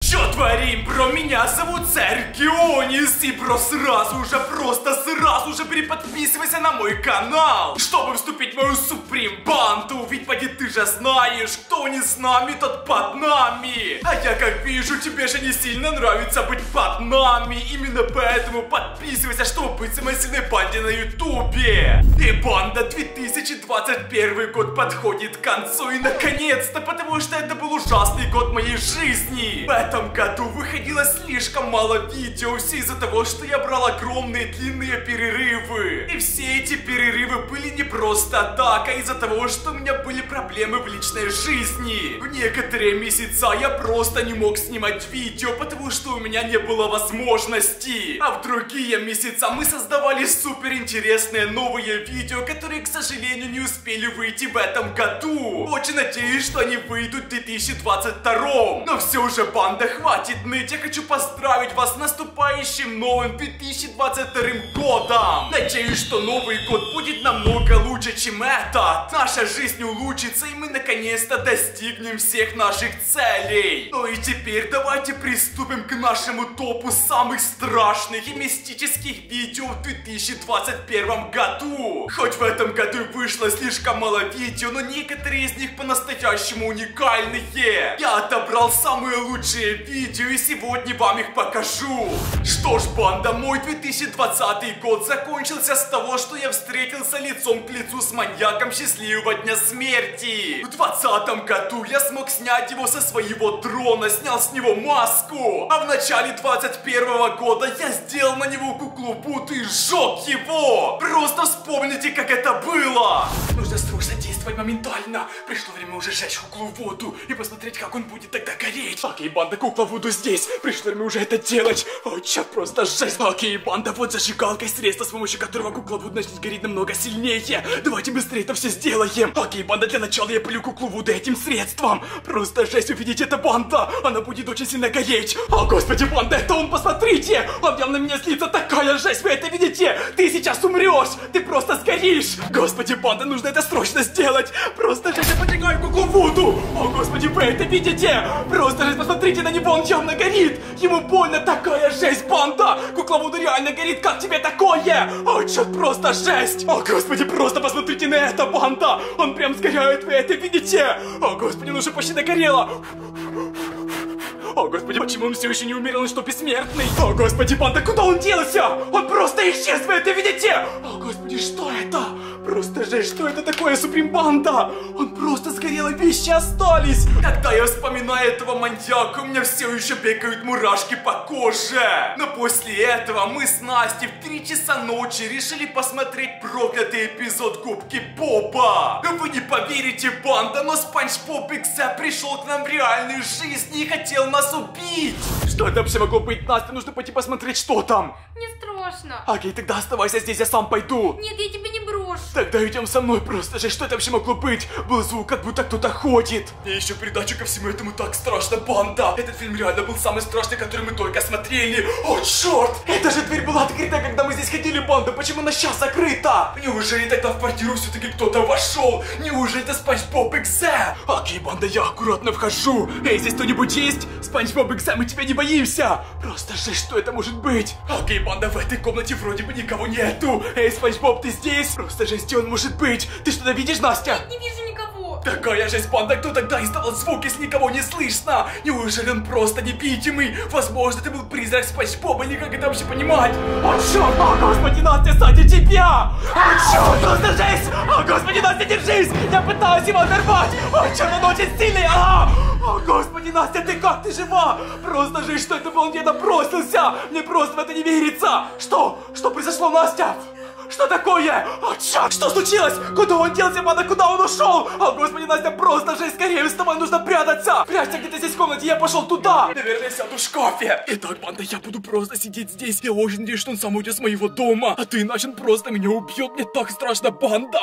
Чё творим, бро? Меня зовут Царь Геонис. И, бро, сразу же переподписывайся на мой канал, чтобы вступить в мою Суприм банду. Ведь поди ты же знаешь, кто не с нами, тот под нами. А я как вижу, тебе же не сильно нравится быть под нами. Именно поэтому подписывайся, чтобы быть в самой сильной банде на ютубе. И банда 2021 год подходит к концу. И наконец-то, потому что это был ужасный год моей жизни. В этом году выходило слишком мало видео. Все из-за того, что я брал огромные длинные перерывы. И все эти перерывы были не просто так, а из-за того, что у меня были проблемы в личной жизни. В некоторые месяца я просто не мог снимать видео, потому что у меня не было возможности. А в другие месяца мы создавали супер интересные новые видео, которые, к сожалению, не успели выйти в этом году. Очень надеюсь, что они выйдут в 2022. Но все уже, банда, хватит ныть. Я хочу поздравить вас с наступающим новым 2022 годом. Надеюсь, что Новый год будет намного лучше, чем этот. Наша жизнь улучшится, и мы наконец-то достигнем всех наших целей. Ну и теперь давайте приступим к нашему топу самых страшных и мистических видео в 2021 году. Хоть в этом году вышло слишком мало видео, но некоторые из них по-настоящему уникальные. Я отобрал самые лучшие видео и сегодня вам их покажу. Что ж, банда, мой 2020 год закончился с того, что я встретился лицом к лицу с маньяком счастливого дня смерти. В 2020 году я смог снять его со своего дрона, снял с него маску. А в начале 2021 года я сделал на него куклу Вуду и сжег его. Просто вспомните, как это было. Нужно срочно действовать моментально. Пришло время уже сжечь куклу Вуду и посмотреть, как он будет тогда гореть. Окей, банда, кукла Вуду здесь. Пришло время уже это делать. О, чё, просто жесть. Окей, банда, вот зажигалка и средство, с помощью которого кукла Вуду начнет гореть намного сильнее. Давайте быстрее это все сделаем. Окей, банда, для начала я полю куклу Вуду этим средством. Просто жесть, увидите, это банда. Она будет очень сильно гореть. О, господи, банда, это он, посмотрите. Он прям на меня слится, такая жесть, вы это видите? Ты сейчас умрешь, ты просто сгоришь. Господи, банда, нужно это срочно сделать. Просто жесть, я поджигаю куклу Вуду. О, господи, вы это видите? Просто жесть, посмотрите на него, он явно горит. Ему больно, такая жесть, банда. Кукла Вуду реально горит, как тебе такое? О, черт, просто жесть. О, господи, просто посмотрите на это, банда. Он прям сгорает, вы это видите? О, господи, ну уже почти догорело. О, господи, почему он все еще не умер, он что, бессмертный? О, господи, банда, куда он делся? Он просто исчез, вы это видите? О, господи, что это? Просто жесть, что это такое, Суприм банда? Он просто сгорел, и вещи остались. Когда я вспоминаю этого маньяка, у меня все еще бегают мурашки по коже. Но после этого мы с Настей в 3 часа ночи решили посмотреть проклятый эпизод Губки Боба. Вы не поверите, банда, но Спанч Боб Икса пришел к нам в реальную жизнь и хотел нас убить. Что это вообще могло быть, Настя? Нужно пойти посмотреть, что там. Мне страшно. Окей, тогда оставайся здесь, я сам пойду. Нет, я тебя не брошу. Тогда идем со мной, просто же, что это вообще могло быть? Был звук, как будто кто-то ходит. И еще придачу ко всему этому так страшно, банда. Этот фильм реально был самый страшный, который мы только смотрели. О, черт! Эта же дверь была открыта, когда мы здесь ходили, банда. Почему она сейчас закрыта? Неужели тогда в квартиру все-таки кто-то вошел? Неужели это Спанч Боб Икса? Окей, банда, я аккуратно вхожу. Эй, здесь кто-нибудь есть? Спанч Боб Икса, мы тебя не боимся. Просто же, что это может быть? Окей, банда, в этой комнате вроде бы никого нету. Эй, Спанч Боб, ты здесь? Просто же, где он может быть? Ты что-то видишь, Настя? Нет, не вижу никого. Такая жесть, банда, кто тогда издавал звук, если никого не слышно? Неужели он просто невидимый? Возможно, это был призрак Спанч Боба, или как это вообще понимать? О, черт! О, господи, Настя, сзади тебя! О, черт, просто жесть! О, господи, Настя, держись! Я пытаюсь его оторвать! О, черт, он очень сильный! О, господи, Настя, ты как? Ты жива? Просто жесть, что это был, он где-то бросился! Мне просто в это не верится! Что? Что произошло, Настя? Что такое? О, черт, что случилось? Куда он делся, банда? Куда он ушел? О, господи, Настя, просто жесть, скорее вставай, нужно прятаться. Прячься где-то здесь в комнате, я пошел туда. Наверное, сяду в шкафе. Итак, банда, я буду просто сидеть здесь. Я очень надеюсь, что он сам уйдет с моего дома. А то иначе он просто меня убьет. Мне так страшно, банда.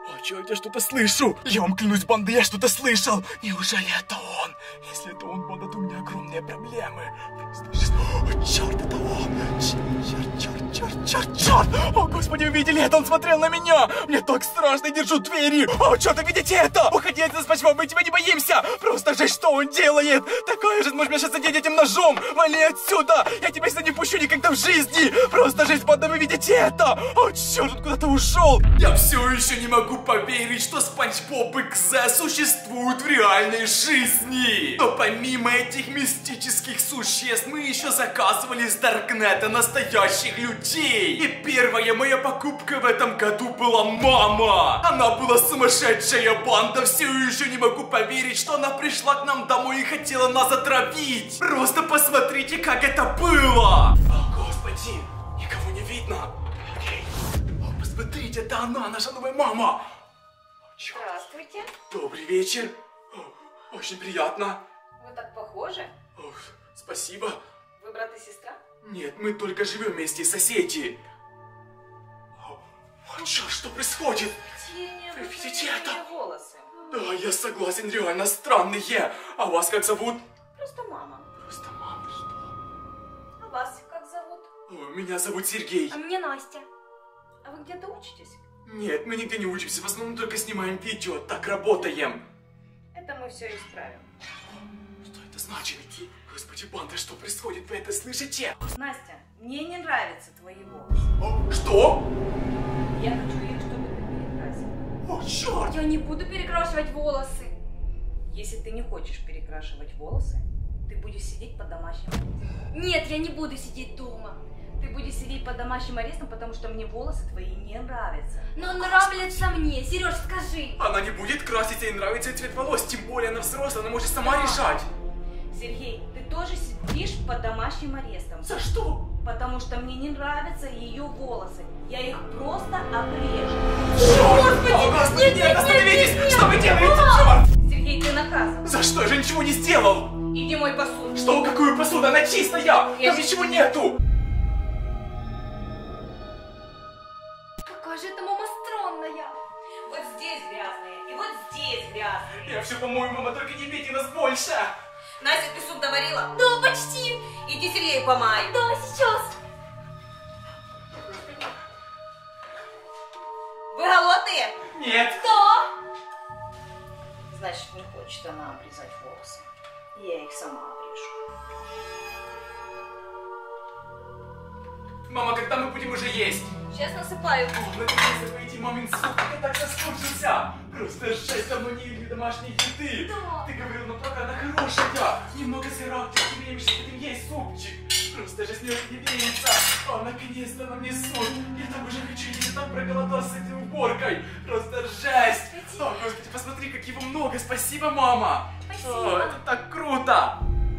О, черт, я что-то слышу! Я вам клянусь, банда, я что-то слышал! Неужели это он? Если это он, банда, то у меня огромные проблемы. О, черт, это он! Черт! О, господи, вы видели это? Он смотрел на меня! Мне так страшно, я держу двери! О, черт, вы видите это? Уходи отсюда, Спанч-Боб, мы тебя не боимся! Просто же, что он делает? Такая же, можешь меня сейчас задеть этим ножом! Вали отсюда! Я тебя сюда не пущу никогда в жизни! Просто жесть, банда, вы видите это? О, черт, он куда-то ушел! Я все еще не могу поверить, что Спанч-Боб XZ существует в реальной жизни! Но помимо этих мистических существ, мы еще заказывали из Даркнета настоящих людей! И первая моя покупка в этом году была мама! Она была сумасшедшая банда, все еще не могу поверить, что она пришла к нам домой и хотела нас отравить! Просто посмотрите, как это было! О, господи, никого не видно! Окей. О, посмотрите, это она, наша новая мама! Здравствуйте. Добрый вечер. О, очень приятно. Вы так похожи. Ох, спасибо. Вы брат и сестра? Нет, мы только живем вместе, соседи. О, черт, что происходит? Вы видите это? Волосы. Да, я согласен, реально странные. А вас как зовут? Просто мама. Просто мама, что? А вас как зовут? О, меня зовут Сергей. А меня Настя. А вы где-то учитесь? Нет, мы нигде не учимся, в основном только снимаем видео, так работаем. Это мы все исправим. Что это значит? Господи, банда, что происходит? Вы это слышите? Настя, мне не нравятся твои волосы. О, что? Я хочу их, чтобы ты перекрасил. О, черт! Я не буду перекрашивать волосы. Если ты не хочешь перекрашивать волосы, ты будешь сидеть под домашним арестом. Нет, я не буду сидеть дома. Ты будешь сидеть под домашним арестом, потому что мне волосы твои не нравятся. Но нравятся мне. Сереж, скажи. Она не будет красить, ей нравится цвет волос, тем более она взрослая, она может сама решать. Сергей, ты тоже сидишь под домашним арестом. За что? Потому что мне не нравятся ее волосы. Я их просто обрежу. О, Господи, нет, остановитесь! Что вы делаете, черт? Сергей, ты наказан. За что? Я же ничего не сделал! Иди мой посуду. Что? Какую посуду? Она чистая! Там ничего нету! Какая же эта мама странная. Вот здесь грязные, и вот здесь грязные. Я все помою, мама, только не бейте нас больше! Настя, ты суп доварила? Да, почти. Иди Сергею помай. Да, сейчас. Вы голодные? Нет! Да. Значит, не хочет она обрезать волосы. Я их сама обрежу. Мама, когда мы будем уже есть? Сейчас насыпаю. О, наконец-то пойти мамин суп, я так соскучился! Просто жесть, давно не ели домашней еды! Да. Ты говорил, но только она хорошая! Немного сыра, ты время сейчас будем есть супчик! Просто жесть, мне не верится! О, наконец-то нам несут! Я там уже хочу есть, там проголодался с этой уборкой! Просто жесть! О, Господи, посмотри, как его много! Спасибо, мама! Спасибо! О, это так круто!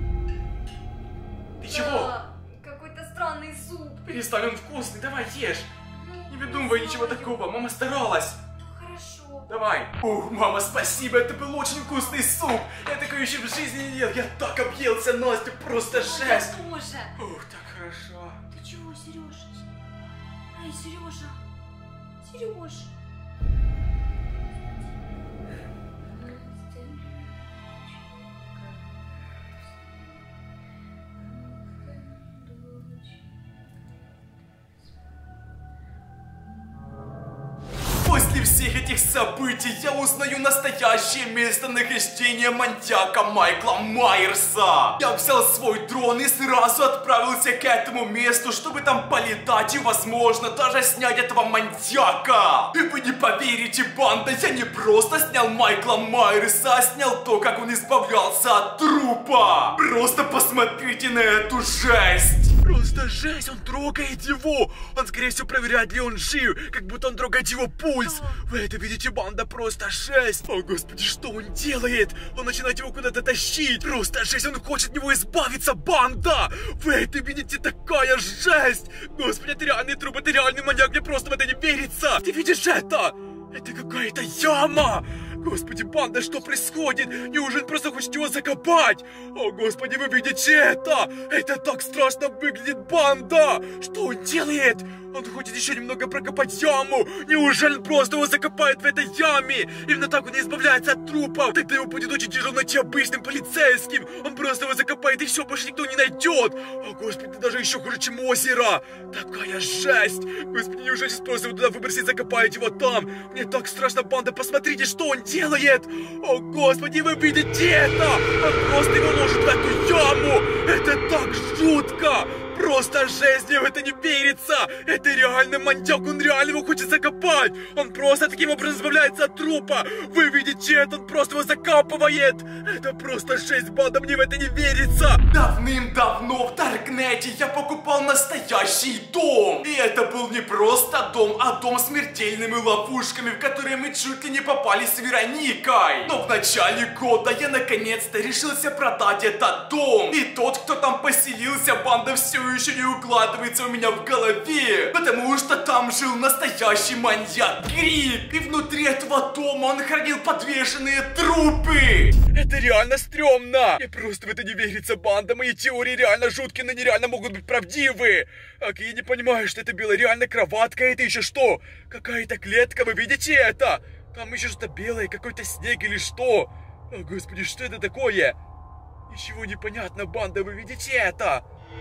Ты чего? Да, какой-то странный суп. Перестань, он вкусный, давай ешь! Не выдумывай ничего такого, мама старалась! Хорошо. Давай! Ух, мама, спасибо, это был очень вкусный суп! Я такой еще в жизни не ел, я так объелся, Настя, просто жесть! Я тоже. Ух, так хорошо! Ты чего, Сережа? Эй, Сережа! Сереж! После всех этих событий я узнаю настоящее местонахождение маньяка Майкла Майерса. Я взял свой дрон и сразу отправился к этому месту, чтобы там полетать и, возможно, даже снять этого маньяка. И вы не поверите, банда, я не просто снял Майкла Майерса, а снял то, как он избавлялся от трупа. Просто посмотрите на эту жесть. Просто жесть, он трогает его. Он, скорее всего, проверяет, ли он жив, как будто он трогает его пульс. Вы это видите, банда, просто жесть. О, Господи, что он делает? Он начинает его куда-то тащить. Просто жесть, он хочет от него избавиться, банда. Вы это видите, такая жесть. Господи, это реальный труп, это реальный маньяк, мне просто в это не верится. Ты видишь это? Это какая-то яма. Господи, банда, что происходит? Неужели он просто хочет его закопать? О, Господи, вы видите это? Это так страшно выглядит, банда! Что он делает? Он хочет еще немного прокопать яму. Неужели он просто его закопает в этой яме? Именно так он не избавляется от трупов. Тогда ему будет очень тяжело найти обычным полицейским. Он просто его закопает и все, больше никто не найдет. О, господи, даже еще хуже, чем озеро. Такая жесть. Господи, неужели сейчас просто его туда выбросить, закопаете его там? Мне так страшно, банда, посмотрите, что он делает. О, господи, вы видите это? Он просто его ложит в эту яму. Это так жутко. Просто жесть, мне в это не верится! Это реально маньяк, он реально его хочет закопать! Он просто таким образом избавляется от трупа! Вы видите это, он просто его закапывает! Это просто жесть, банда, мне в это не верится! Давным-давно в Даркнете я покупал настоящий дом! И это был не просто дом, а дом с смертельными ловушками, в которые мы чуть ли не попали с Вероникой! Но в начале года я наконец-то решился продать этот дом! И тот, кто там поселился, банда, все еще не укладывается у меня в голове, потому что там жил настоящий маньяк Крик, и внутри этого дома он хранил подвешенные трупы. Это реально стрёмно. Мне просто в это не верится, банда. Мои теории реально жуткие, но нереально могут быть правдивы. Ак, я не понимаю, что это было реально кроватка, это еще что? Какая-то клетка, вы видите это? Там еще что-то белое, какой-то снег или что? О, господи, что это такое? Ничего не понятно, банда, вы видите это?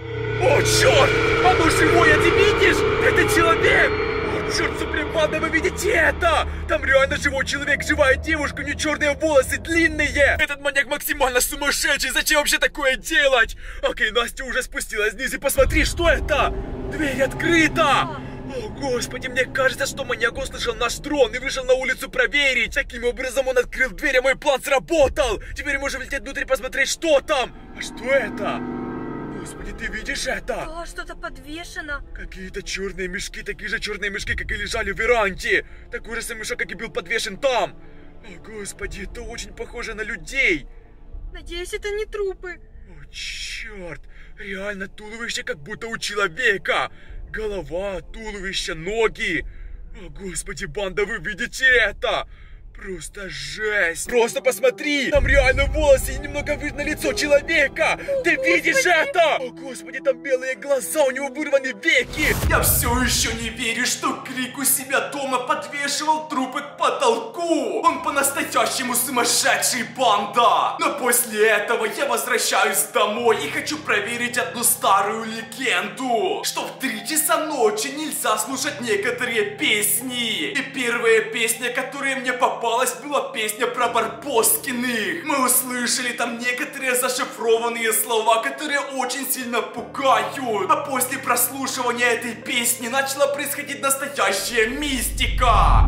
О, черт! Оно живое, ты видишь? Это человек! О, черт, Суприм, банда, вы видите это? Там реально живой человек, живая девушка, у нее черные волосы, длинные! Этот маньяк максимально сумасшедший, зачем вообще такое делать? Окей, Настя уже спустилась вниз, и посмотри, что это? Дверь открыта! О, господи, мне кажется, что маньяк услышал наш дрон и вышел на улицу проверить. Таким образом он открыл дверь, а мой план сработал. Теперь можем лететь внутрь и посмотреть, что там. А что это? Господи, ты видишь это? Да, что-то подвешено. Какие-то черные мешки, такие же черные мешки, как и лежали в веранде. Такой же самый мешок, как и был подвешен там. О, господи, это очень похоже на людей. Надеюсь, это не трупы. О, черт, реально туловище как будто у человека. Голова, туловище, ноги. О, господи, банда, вы видите это? Просто жесть. Просто посмотри, там реально волосы и немного видно лицо человека. Ты видишь это? О, господи, там белые глаза, у него вырваны веки. Я все еще не верю, что Крик у себя дома подвешивал трупы к потолку. Он по-настоящему сумасшедший, банда. Но после этого я возвращаюсь домой и хочу проверить одну старую легенду, что в 3 часа ночи нельзя слушать некоторые песни. И первая песня, которая мне попалась, была песня про Барбоскиных. Мы услышали там некоторые зашифрованные слова, которые очень сильно пугают. А после прослушивания этой песни начала происходить настоящая мистика.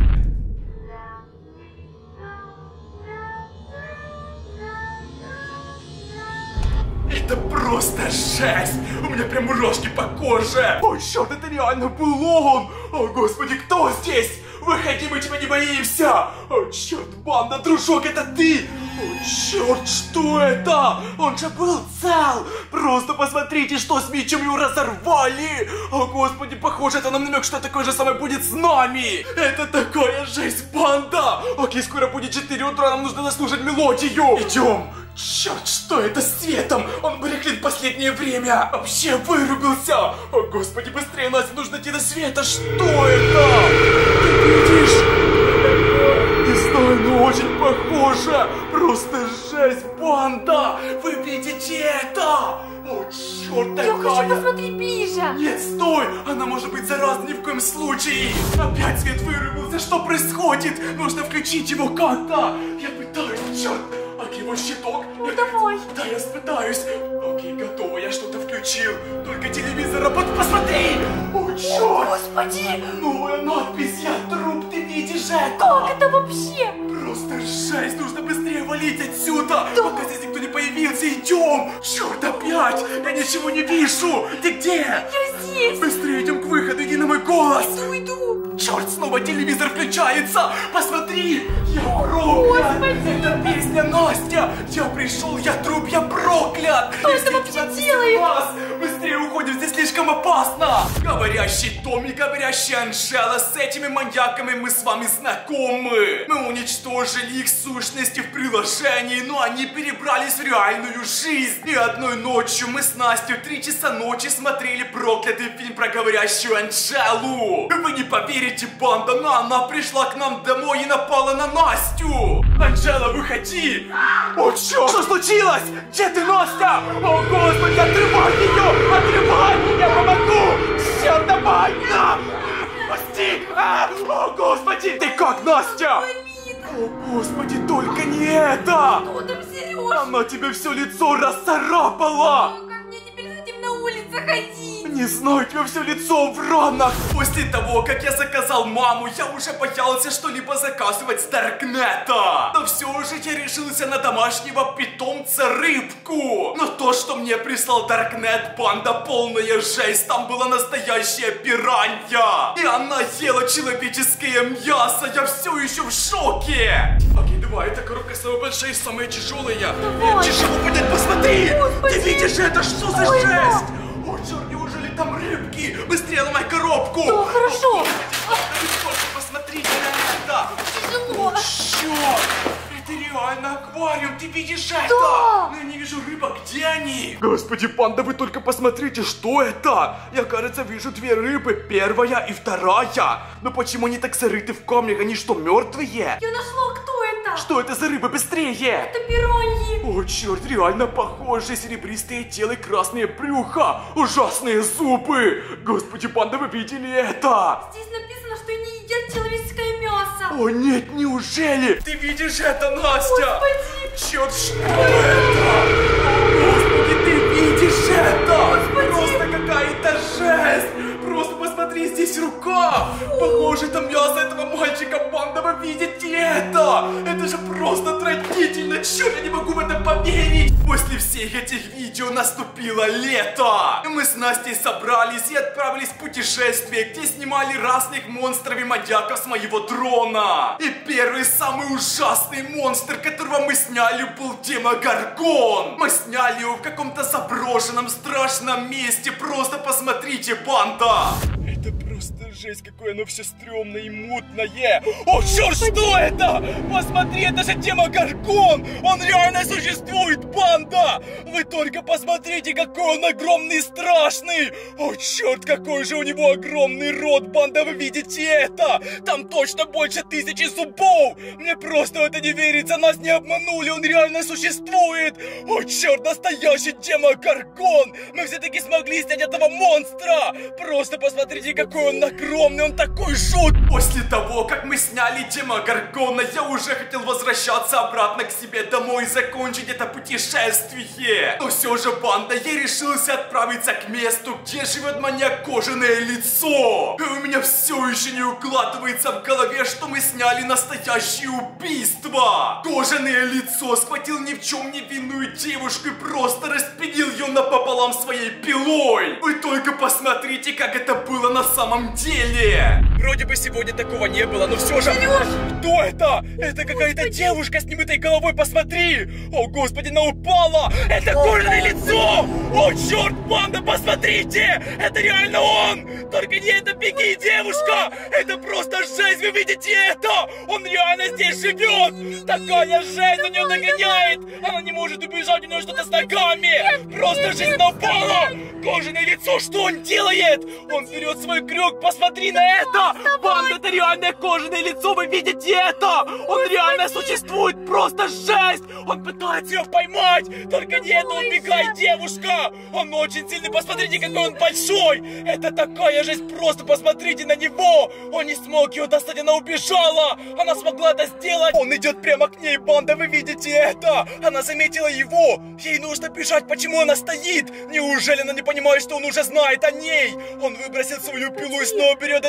Это просто жесть! У меня прям мурашки по коже! О, черт, это реально был он! О, господи, кто здесь? Выходи, мы тебя не боимся! О, черт, банда, дружок, это ты! О, черт, что это? Он же был цел! Просто посмотрите, что с мечом его разорвали! О, господи, похоже, это нам намек, что такое же самое будет с нами! Это такая жесть, банда! Окей, скоро будет 4 утра, нам нужно заслушать мелодию! Идем! Черт, что это с светом? Он барахлит в последнее время! Вообще вырубился! О, господи, быстрее, Настя, нужно идти до света! Что это? Ты видишь? Не знаю, но очень похоже! Просто жесть, банда! Вы видите это? О, черт, такая! Я хочу посмотреть ближе! Нет, стой! Она может быть заразна ни в коем случае! Опять свет вырубился, что происходит? Нужно включить его как-то! Я пытаюсь, черт! Окей, вот щиток. Ну давай. Да, я спытаюсь. Окей, готово, я что-то включил. Только телевизор работает. Посмотри! О, черт! О, господи! Новая надпись, я труп, ты видишь это? Как это вообще? Просто жесть, нужно быстрее валить отсюда, да. Пока здесь никто не появился, идем! Черт, опять! Я ничего не вижу! Ты где? Я здесь! Быстрее идем к выходу, иди на мой голос! Иду! Черт, снова телевизор включается! Посмотри! Я проклят! Господи! Это песня Настя! Я пришел, я труп, я проклят! Что это вообще делает? Быстрее уходим! находим здесь слишком опасно. Говорящий Том и говорящая Анжела, с этими маньяками мы с вами знакомы. Мы уничтожили их сущности в приложении, но они перебрались в реальную жизнь. И одной ночью мы с Настей в 3 часа ночи смотрели проклятый фильм про говорящую Анжелу. Вы не поверите, банда, но она пришла к нам домой и напала на Настю. Анжела, выходи. О, черт! Что случилось? Где ты, Настя? О, Господи, отрывай ее! Отрывай! Я помогу! Черт, давай! На! Спасти! О, Господи! Ты как, Настя? О, Господи, только не это! Что там, Сережа? Она тебе все лицо расцарапала! Ну, как мне теперь с этим на улице ходить? Не знаю, у тебя все лицо в ранах. После того, как я заказал маму, я уже боялся что-либо заказывать с Даркнета. Но все же я решился на домашнего питомца рыбку. Но то, что мне прислал Даркнет, банда, полная жесть. Там была настоящая пиранья. И она ела человеческое мясо. Я все еще в шоке. Окей, давай, эта коробка самая большая и самая тяжелая. Давай. Тяжело поднять, посмотри. Господи. Ты видишь это? Что за Ой, жесть? О, черт, неужели там рыбки? Быстрее ломай коробку! Да, хорошо. Посмотрите на это! Тяжело. Черт! Это реально аквариум, ты видишь это? Да. Но я не вижу рыбок, где они? Господи, панда, вы только посмотрите, что это? Я, кажется, вижу 2 рыбы, первая и вторая. Но почему они так зарыты в камнях? Они что, мертвые? Я нашла, кто это? Что это за рыбы? Быстрее! Это пираньи. О, черт, реально похоже. Серебристое тело и красное брюхо. Ужасные зубы. Господи, панда, вы видели это? Здесь написано, что они едят человеческое мясо. О, нет, неужели? Ты видишь это, Настя? Господи. Черт, что это? Господи, ты видишь это? Господи. Просто какая-то жесть. Просто посмотри, здесь рука. Похоже, это мясо этого мальчика, панда, вы видите это? Это же просто отвратительно. Черт, я не могу в это поверить. После всех этих видео наступило лето. Мы с Настей собрались и отправились в путешествие, где снимали разных монстров и маньяков с моего дрона. И первый самый ужасный монстр, которого мы сняли, был Демогоргон. Мы сняли его в каком-то заброшенном страшном месте. Просто посмотрите, банда. Это просто жесть, какое оно все стрёмное и мутное. О, черт, что это? Посмотри, это же Демогоргон. Он реально существует, банда. Вы только посмотрите, какой он огромный и страшный. О, черт, какой же у него огромный рот, банда, вы видите это? Там точно больше 1000 зубов. Мне просто в это не верится, нас не обманули, он реально существует. О, черт, настоящий Демогоргон. Мы все-таки смогли снять этого монстра. Просто посмотрите, какой он огромный, он такой жуткий. После того, как мы сняли Демогоргона, я уже хотел возвращаться обратно к себе домой и закончить это путешествие. Но все же, банда, я решился отправиться к месту, где живет маньяк Кожаное Лицо. И у меня все еще не укладывается в голове, что мы сняли настоящее убийство. Кожаное Лицо схватил ни в чем не винную девушку и просто распилил ее напополам своей пилой. Вы только посмотрите, как это было на самом деле. Вроде бы сегодня такого не было, но все же... Кто это? Это какая-то девушка с немытой головой, посмотри! О, господи, она упала! Это Кожаное Лицо! О, черт, банда, посмотрите! Это реально он! Только не это, беги, девушка! Это просто жесть, вы видите это? Он реально здесь живет! Такая жесть, на нее нагоняет! Она не может убежать, у нее что-то с ногами! Просто жизнь напала! Кожаное Лицо, что он делает? Он берет свой крюк, посмотри на это! Банда, это реальное Кожаное Лицо, вы видите это? Он реально существует, просто жесть! Он пытается ее поймать! Только не это, убегай, девушка! Он очень сильный, посмотрите, какой он большой! Это такая жесть, просто посмотрите на него! Он не смог ее достать, она убежала! Она смогла это сделать! Он идет прямо к ней, банда, вы видите это? Она заметила его! Ей нужно бежать, почему она стоит? Неужели она не понимает, что он уже знает о ней? Он выбросил свою пилу и снова берет этот крюк!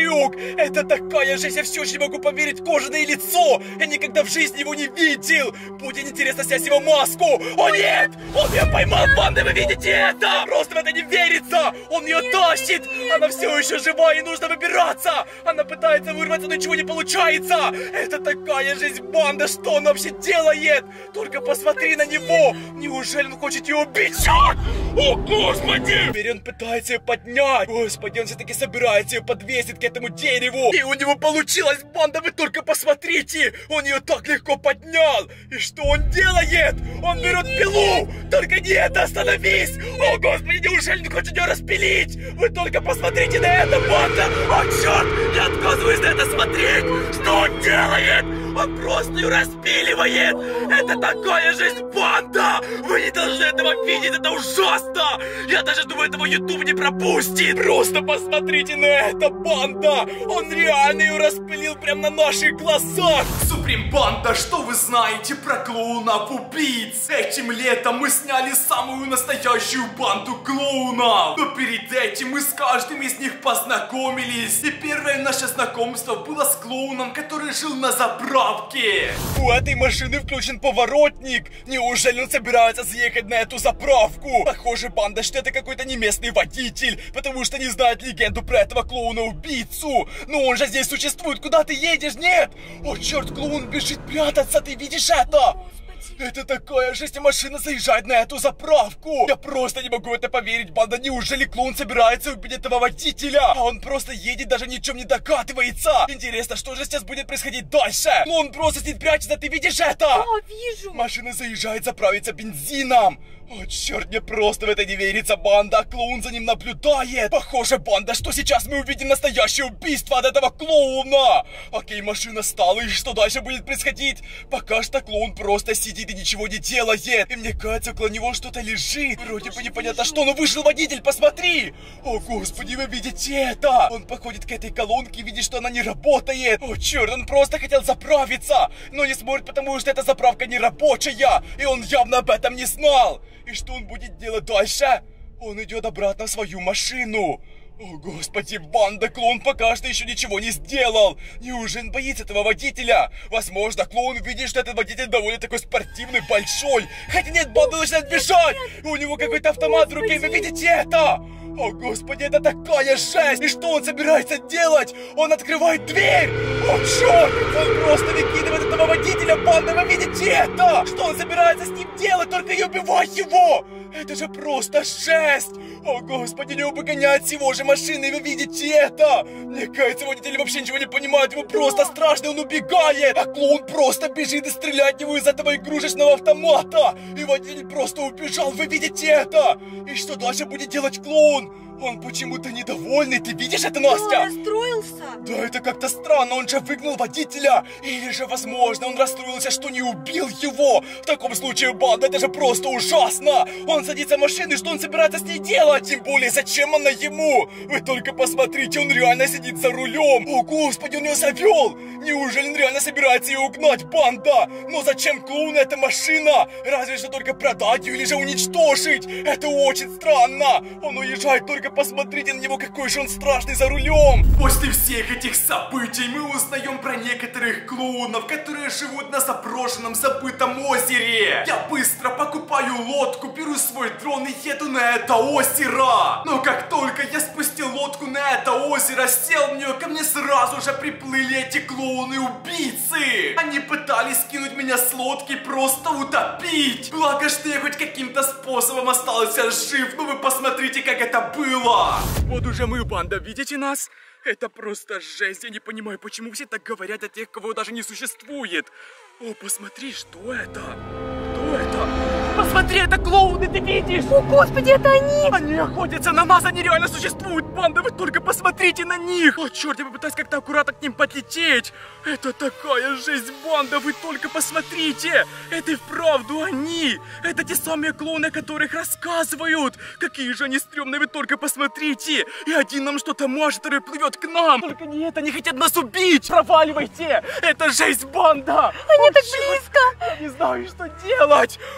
трюк. Это такая жесть, я все еще не могу поверить в кожаное лицо. Я никогда в жизни его не видел. Будет интересно снять его маску. О нет, он ее поймал, банда, вы видите это? Просто в это не верится. Он ее тащит. Она все еще жива и нужно выбираться. Она пытается вырваться, но ничего не получается. Это такая жесть, банда, что он вообще делает? Только посмотри на него. Неужели он хочет ее убить? Черт! О, господи! Теперь он пытается ее поднять. Господи, он все-таки собирается ее подвесить к этому дереву. И у него получилось, банда, вы только посмотрите. Он ее так легко поднял. И что он делает? Он берет пилу. Только не это, остановись. О, господи, неужели он хочет ее распилить? Вы только посмотрите на это, банда. О, черт, я отказываюсь на это смотреть. Что он делает? Он просто ее распиливает. Это такая жесть, банда. Вы не должны этого видеть, это ужасно. Я даже думаю, этого YouTube не пропустит. Просто посмотрите на это, банда. Он реально ее распилил прямо на наших глазах. Суприм Банда, что вы знаете про клоунов-убийц? Этим летом мы сняли самую настоящую банду клоунов. Но перед этим мы с каждым из них познакомились. И первое наше знакомство было с клоуном, который жил на заправке. У этой машины включен поворотник. Неужели он собирается заехать на эту заправку? Похоже, банда, что это какой-то не местный водитель, потому что не знает легенду про этого клоуна-убийцу. Но он же здесь существует. Куда ты едешь? Нет! О, черт, клоун бежит прятаться. Ты видишь это? Это такая жесть, машина заезжает на эту заправку. Я просто не могу в это поверить, банда. Неужели клоун собирается убить этого водителя? А он просто едет, даже ни в чем не докатывается. Интересно, что же сейчас будет происходить дальше? Клоун просто сидит, прячется, ты видишь это? Да, вижу. Машина заезжает заправиться бензином. О, черт, мне просто в это не верится, банда. Клоун за ним наблюдает. Похоже, банда, что сейчас мы увидим настоящее убийство от этого клоуна. Окей, машина стала, и что дальше будет происходить? Пока что клоун просто сидит и ничего не делает. И мне кажется, около него что-то лежит. Вроде бы непонятно что, но вышел водитель, посмотри. О, господи, вы видите это? Он подходит к этой колонке и видит, что она не работает. О, черт, он просто хотел заправиться, но не сможет, потому что эта заправка не рабочая. И он явно об этом не знал. И что он будет делать дальше? Он идет обратно в свою машину. О, господи, банда, клоун пока что еще ничего не сделал. Неужели он боится этого водителя? Возможно, клоун видит, что этот водитель довольно такой спортивный, большой. Хотя нет, банда начинает бежать. У него какой-то автомат в руке, вы видите это? О, господи, это такая жесть! И что он собирается делать? Он открывает дверь! О, черт! Он просто выкидывает этого водителя, банда, вы видите это? Что он собирается с ним делать? Только не убивай его! Это же просто жесть! О, господи, не выгоняет с его же машины, вы видите это? Мне кажется, водитель вообще ничего не понимает, ему просто страшно, он убегает! А клоун просто бежит и стреляет в него из этого игрушечного автомата! И водитель просто убежал, вы видите это? И что дальше будет делать клоун? Он почему-то недовольный, ты видишь это, Настя? Он расстроился. Да, это как-то странно, он же выгнал водителя. Или же, возможно, он расстроился, что не убил его. В таком случае, банда, это же просто ужасно. Он садится в машину, и что он собирается с ней делать? Тем более, зачем она ему? Вы только посмотрите, он реально сидит за рулем. О, господи, он ее завел. Неужели он реально собирается ее угнать, банда? Но зачем клоуну эта машина? Разве что только продать ее или же уничтожить. Это очень странно. Он уезжает только... Посмотрите на него, какой же он страшный за рулем! После всех этих событий мы узнаем про некоторых клоунов, которые живут на заброшенном забытом озере. Я быстро покупаю лодку, беру свой дрон и еду на это озеро. Но как только я спустил лодку на это озеро, сел в нее, ко мне сразу же приплыли эти клоуны-убийцы. Они пытались скинуть меня с лодки, просто утопить. Благо, что я хоть каким-то способом остался жив, но вы посмотрите, как это было. Вот уже мы, банда, видите нас? Это просто жесть, я не понимаю, почему все так говорят о тех, кого даже не существует. О, посмотри, что это? Кто это? Посмотри, это клоуны, ты видишь? О, господи, это они! Они охотятся на нас, они реально существуют, банда, вы только посмотрите на них! О, черт, я попытаюсь как-то аккуратно к ним подлететь. Это такая жесть, банда, вы только посмотрите! Это и вправду они! Это те самые клоуны, о которых рассказывают! Какие же они стрёмные, вы только посмотрите! И один нам что-то машет, который плывет к нам! Только не это, они хотят нас убить! Проваливайте! Это жесть, банда! Они так близко! Я не знаю, что делать! О, господи!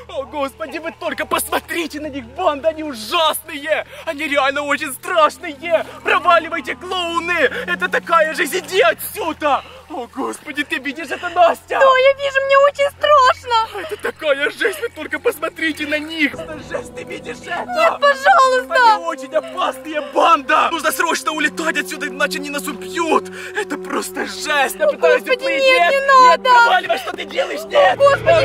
господи, вы только посмотрите на них, банда, они ужасные! Они реально очень страшные! Проваливайте, клоуны! Это такая жизнь, иди отсюда! О, господи, ты видишь это, Настя? Да, я вижу, мне очень страшно! Это такая жесть, вы только посмотрите на них! Это жесть, ты видишь это? Нет, пожалуйста! Они очень опасные, банда! Нужно срочно улетать отсюда, иначе они нас убьют! Это просто жесть! Я пытаюсь Господи, уплыть! нет, не надо! Нет, проваливай, что ты делаешь? Нет! Господи,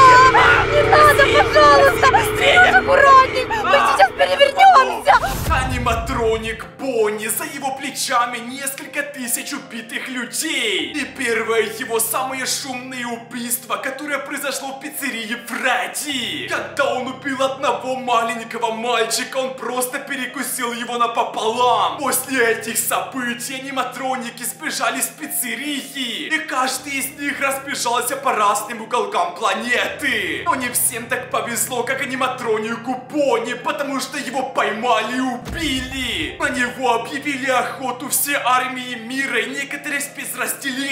не надо, пожалуйста! Будь аккуратней! Мы сейчас перевернемся! Аниматроник Бонни, за его плечами несколько тысяч убитых людей. И первое его самое шумное убийство, которое произошло в пиццерии Фредди. Когда он убил одного маленького мальчика, он просто перекусил его напополам. После этих событий аниматроники сбежали с пиццерии, и каждый из них разбежался по разным уголкам планеты. Но не всем так повезло, как аниматронику Бонни, потому что его поймали и убили. На него объявили охоту все армии мира и некоторые спецразделения.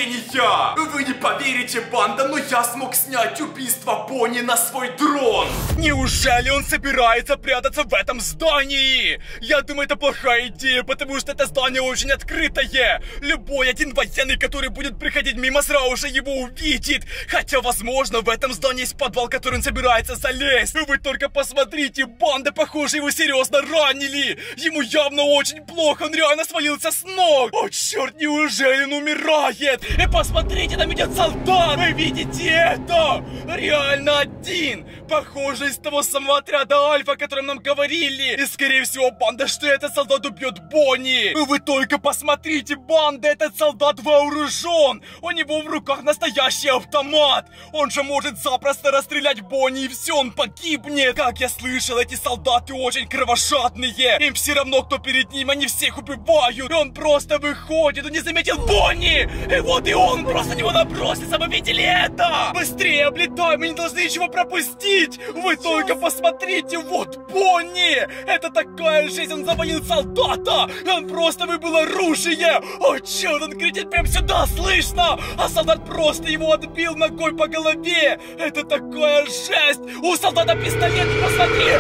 Вы не поверите, банда, но я смог снять убийство Бонни на свой дрон. Неужели он собирается прятаться в этом здании? Я думаю, это плохая идея, потому что это здание очень открытое. Любой один военный, который будет приходить мимо, сразу же его увидит. Хотя, возможно, в этом здании есть подвал, который он собирается залезть. Вы только посмотрите, банда, похоже, его серьезно ранили. Ему явно очень плохо, он реально свалился с ног. О, черт, неужели он умирает? И посмотрите, там идет солдат. Вы видите это? Реально один. Похоже, из того самого отряда Альфа, о котором нам говорили. И, скорее всего, банда, что этот солдат убьет Бонни. Вы только посмотрите, банда, этот солдат вооружен. У него в руках настоящий автомат. Он же может запросто расстрелять Бонни, и все, он погибнет. Как я слышал, эти солдаты очень кровожадные. Им все равно, кто перед ним, они всех убивают. И он просто выходит, он не заметил Бонни. И вот и он просто на него набросится. Вы видели это? Быстрее облетаем, мы не должны ничего пропустить. Вы только посмотрите, вот Бонни. Это такая жизнь, он завалил солдата. Он просто выбил оружие. О, черт, он кричит прям сюда, слышно? А солдат просто его отбил ногой по голове. Это такая жесть. У солдата пистолет, посмотри.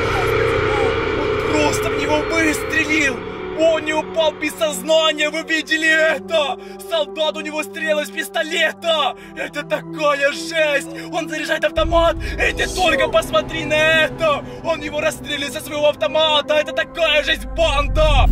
Он просто в него выстрелил. Бонни упал без сознания, вы видели это? Солдат, у него стрела из пистолета. Это такая жесть. Он заряжает автомат. И ты только посмотри на это. Он его расстреливает со своего автомата. Это такая жесть, банда.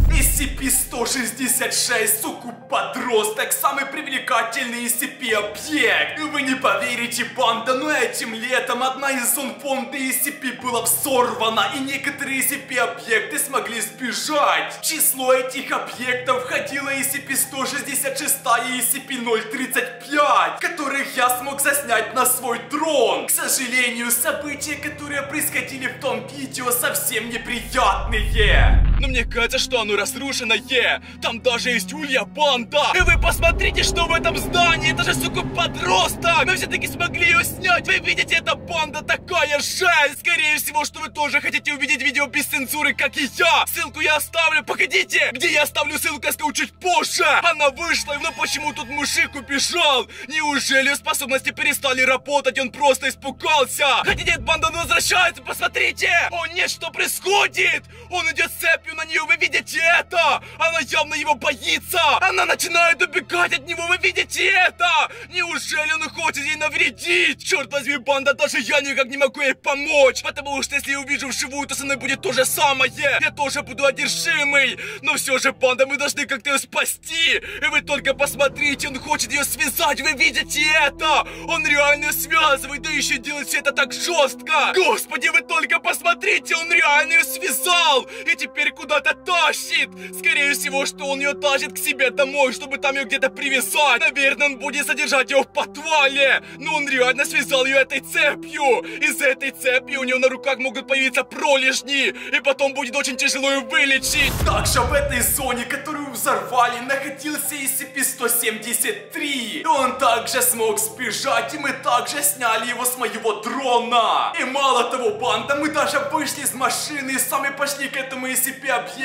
SCP-166, суккуб-подросток, самый привлекательный SCP-объект. Вы не поверите, банда, но этим летом одна из зон фонда SCP была взорвана, и некоторые SCP-объекты смогли сбежать. Число этих объектов входило SCP-166 и SCP-035, которых я смог заснять на свой дрон. К сожалению, события, которые происходили в том видео, совсем неприятные. Но мне кажется, что оно разрушенное. Там даже есть улья, банда. И вы посмотрите, что в этом здании. Это же, сука, подросток. Мы все-таки смогли ее снять. Вы видите, эта банда такая жесть. Скорее всего, что вы тоже хотите увидеть видео без цензуры, как и я. Ссылку я оставлю. Погодите, где я оставлю ссылку, я скажу чуть позже. Она вышла, но почему тут мужик убежал? Неужели способности перестали работать? Он просто испугался. Хотите, банда возвращается? Посмотрите. О нет, что происходит? Он идет цепью на нее, вы видите это? Она явно его боится. Она начинает убегать от него, вы видите это? Неужели он хочет ей навредить? Черт возьми, банда, даже я никак не могу ей помочь. Потому что если я увижу вживую, то со мной будет то же самое. Я тоже буду одержимый. Но все же, банда, мы должны как-то ее спасти. И вы только посмотрите, он хочет ее связать, вы видите это? Он реально ее связывает, да еще делает все это так жестко. Господи, вы только посмотрите, он реально ее связал. И теперь куда-то тащит. Скорее всего, что он ее тащит к себе домой, чтобы там ее где-то привязать. Наверное, он будет содержать ее в подвале. Но он реально связал ее этой цепью. Из этой цепи у нее на руках могут появиться пролежни. И потом будет очень тяжело ее вылечить. Также в этой зоне, которую взорвали, находился SCP-173. И он также смог сбежать, и мы также сняли его с моего дрона. И мало того, банда, мы даже вышли из машины и сами пошли к этому SCP-объекту, чтобы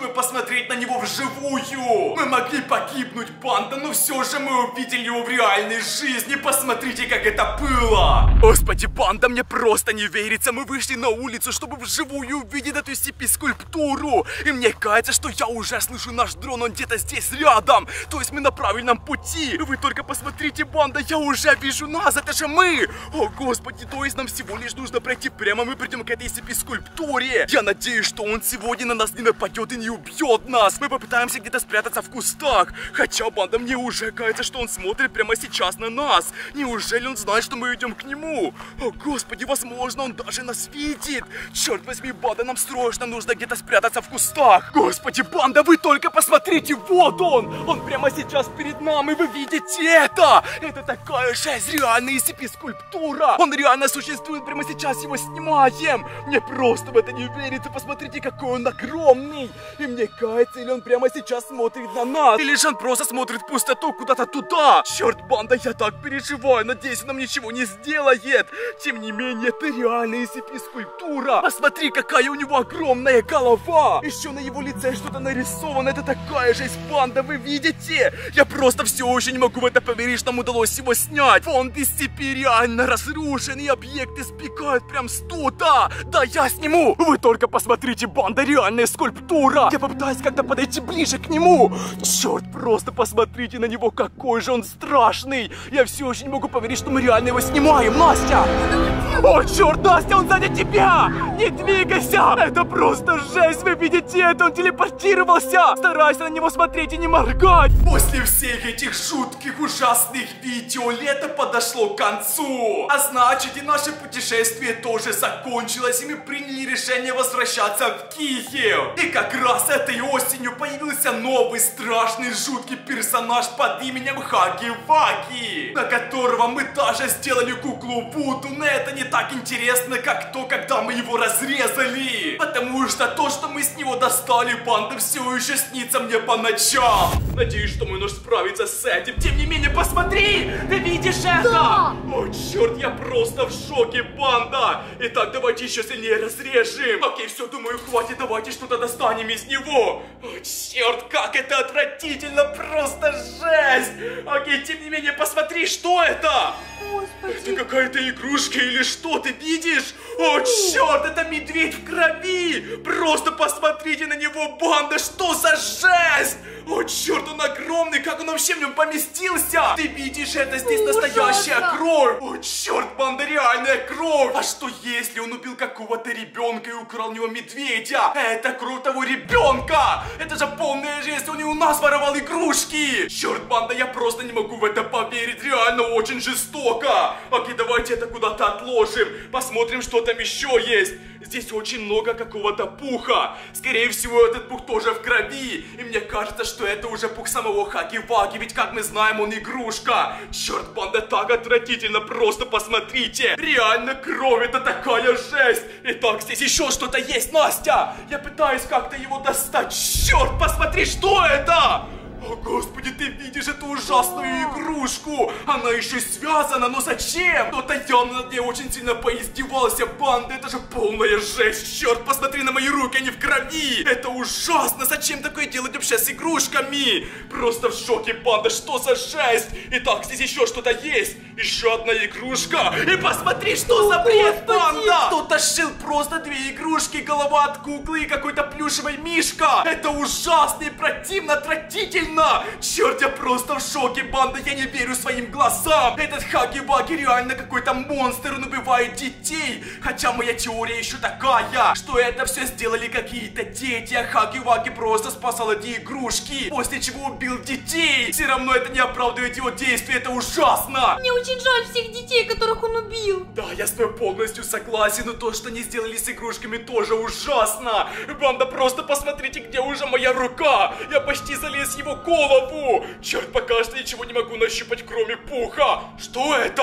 чтобы посмотреть на него вживую. Мы могли погибнуть, банда, но все же мы увидели его в реальной жизни. Посмотрите, как это было. Господи, банда, мне просто не верится. Мы вышли на улицу, чтобы вживую увидеть эту SCP-скульптуру. И мне кажется, что я уже слышу наш дрон, он где-то здесь рядом. То есть мы на правильном пути. Вы только посмотрите, банда, я уже вижу нас, это же мы. О, господи, то есть нам всего лишь нужно пройти прямо, мы придем к этой SCP-скульптуре. Я надеюсь, что он сегодня на нас не нападет и не убьет нас. Мы попытаемся где-то спрятаться в кустах. Хотя, банда, мне уже кажется, что он смотрит прямо сейчас на нас. Неужели он знает, что мы идем к нему? О, господи, возможно, он даже нас видит. Черт возьми, банда, нам срочно нужно где-то спрятаться в кустах. Господи, банда, вы только посмотрите, вот он! Он прямо сейчас перед нами, вы видите это? Это такая жесть, реальная SCP-скульптура. Он реально существует, прямо сейчас его снимаем. Мне просто в это не верится, посмотрите, какой он огромный. И мне кажется, или он прямо сейчас смотрит на нас, или же он просто смотрит в пустоту куда-то туда. Черт, банда, я так переживаю, надеюсь, он нам ничего не сделает. Тем не менее, это реальная SCP-скульптура. Посмотри, какая у него огромная голова. Еще на его лице что-то нарисовано, это такая жесть, банда, вы видите? Я просто все еще не могу в это поверить, что нам удалось его снять. Фонд SCP реально разрушен, и объекты сбегают прям с туда. Да, я сниму. Вы только посмотрите, банда, реальная скульптура. Я попытаюсь как-то подойти ближе к нему. Черт, просто посмотрите на него, какой же он страшный. Я все еще не могу поверить, что мы реально его снимаем, Настя. О, черт, Настя, он сзади тебя. Не двигайся. Это просто жесть, вы видите это, он телепортировался. Старайся на него смотреть и не моргать. После всех этих жутких, ужасных видео лето подошло к концу. А значит, и наше путешествие тоже закончилось, и мы приняли решение возвращаться в Киев. И как раз этой осенью появился новый страшный, жуткий персонаж под именем Хаги-Ваги, на которого мы даже сделали куклу Вуду, но это не так интересно, как то, когда мы его разрезали. Потому что то, что мы с него достали, банда, все еще снится мне по ночам. Надеюсь, что мой нож справится с этим. Тем не менее, посмотри! Ты видишь это? Да! О, черт, я просто в шоке, банда! Итак, давайте еще сильнее разрежем. Окей, все, думаю, хватит, давайте что-то достанем из него. О, черт, как это отвратительно, просто жесть! Окей, тем не менее, посмотри, что это? Господи. Это какая-то игрушка или что, ты видишь? О, черт, это медведь в крови! Просто посмотрите на него, банда, что за жесть! О, черт, он огромный, как он вообще в нем поместился? Ты видишь, это здесь настоящая кровь! О, черт, банда, реальная кровь! А что если он убил какого-то ребенка и украл у него медведя? Это кровь того ребенка! Это же полная жесть, он и у нас воровал игрушки! Черт, банда, я просто не могу в это поверить, реально очень жестоко! Окей, давайте это куда-то отложим, посмотрим, что там еще есть. Здесь очень много какого-то пуха. Скорее всего, этот пух тоже в крови. И мне кажется, что это уже пух самого Хаги-Ваги, ведь, как мы знаем, он игрушка. Черт, банда, так отвратительно, просто посмотрите. Реально кровь, это такая жесть. Итак, здесь еще что-то есть, Настя. Я пытаюсь как-то его достать. Черт, посмотри, что это? О, господи, ты видишь эту ужасную игрушку? Она еще связана, но зачем? Кто-то явно над ней очень сильно поиздевался, банда, это же полная жесть. Черт, посмотри на мои руки, они в крови. Это ужасно, зачем такое делать вообще с игрушками? Просто в шоке, банда, что за жесть? Итак, здесь еще что-то есть. Еще одна игрушка. И посмотри, что за бред, банда. Кто-то сшил просто две игрушки, голова от куклы и какой-то плюшевый мишка. Это ужасно и противно, отвратительно. Черт, я просто в шоке, банда, я не верю своим глазам. Этот Хаги-Ваги реально какой-то монстр, он убивает детей. Хотя моя теория еще такая, что это все сделали какие-то дети, а Хаги-Ваги просто спасал эти игрушки, после чего убил детей. Все равно это не оправдывает его действия, это ужасно. Мне очень жаль всех детей, которых он убил. Да, я с тобой полностью согласен, но то, что они сделали с игрушками, тоже ужасно. Банда, просто посмотрите, где уже моя рука. Я почти залез в его голову. Черт, пока что ничего не могу нащупать, кроме пуха. Что это?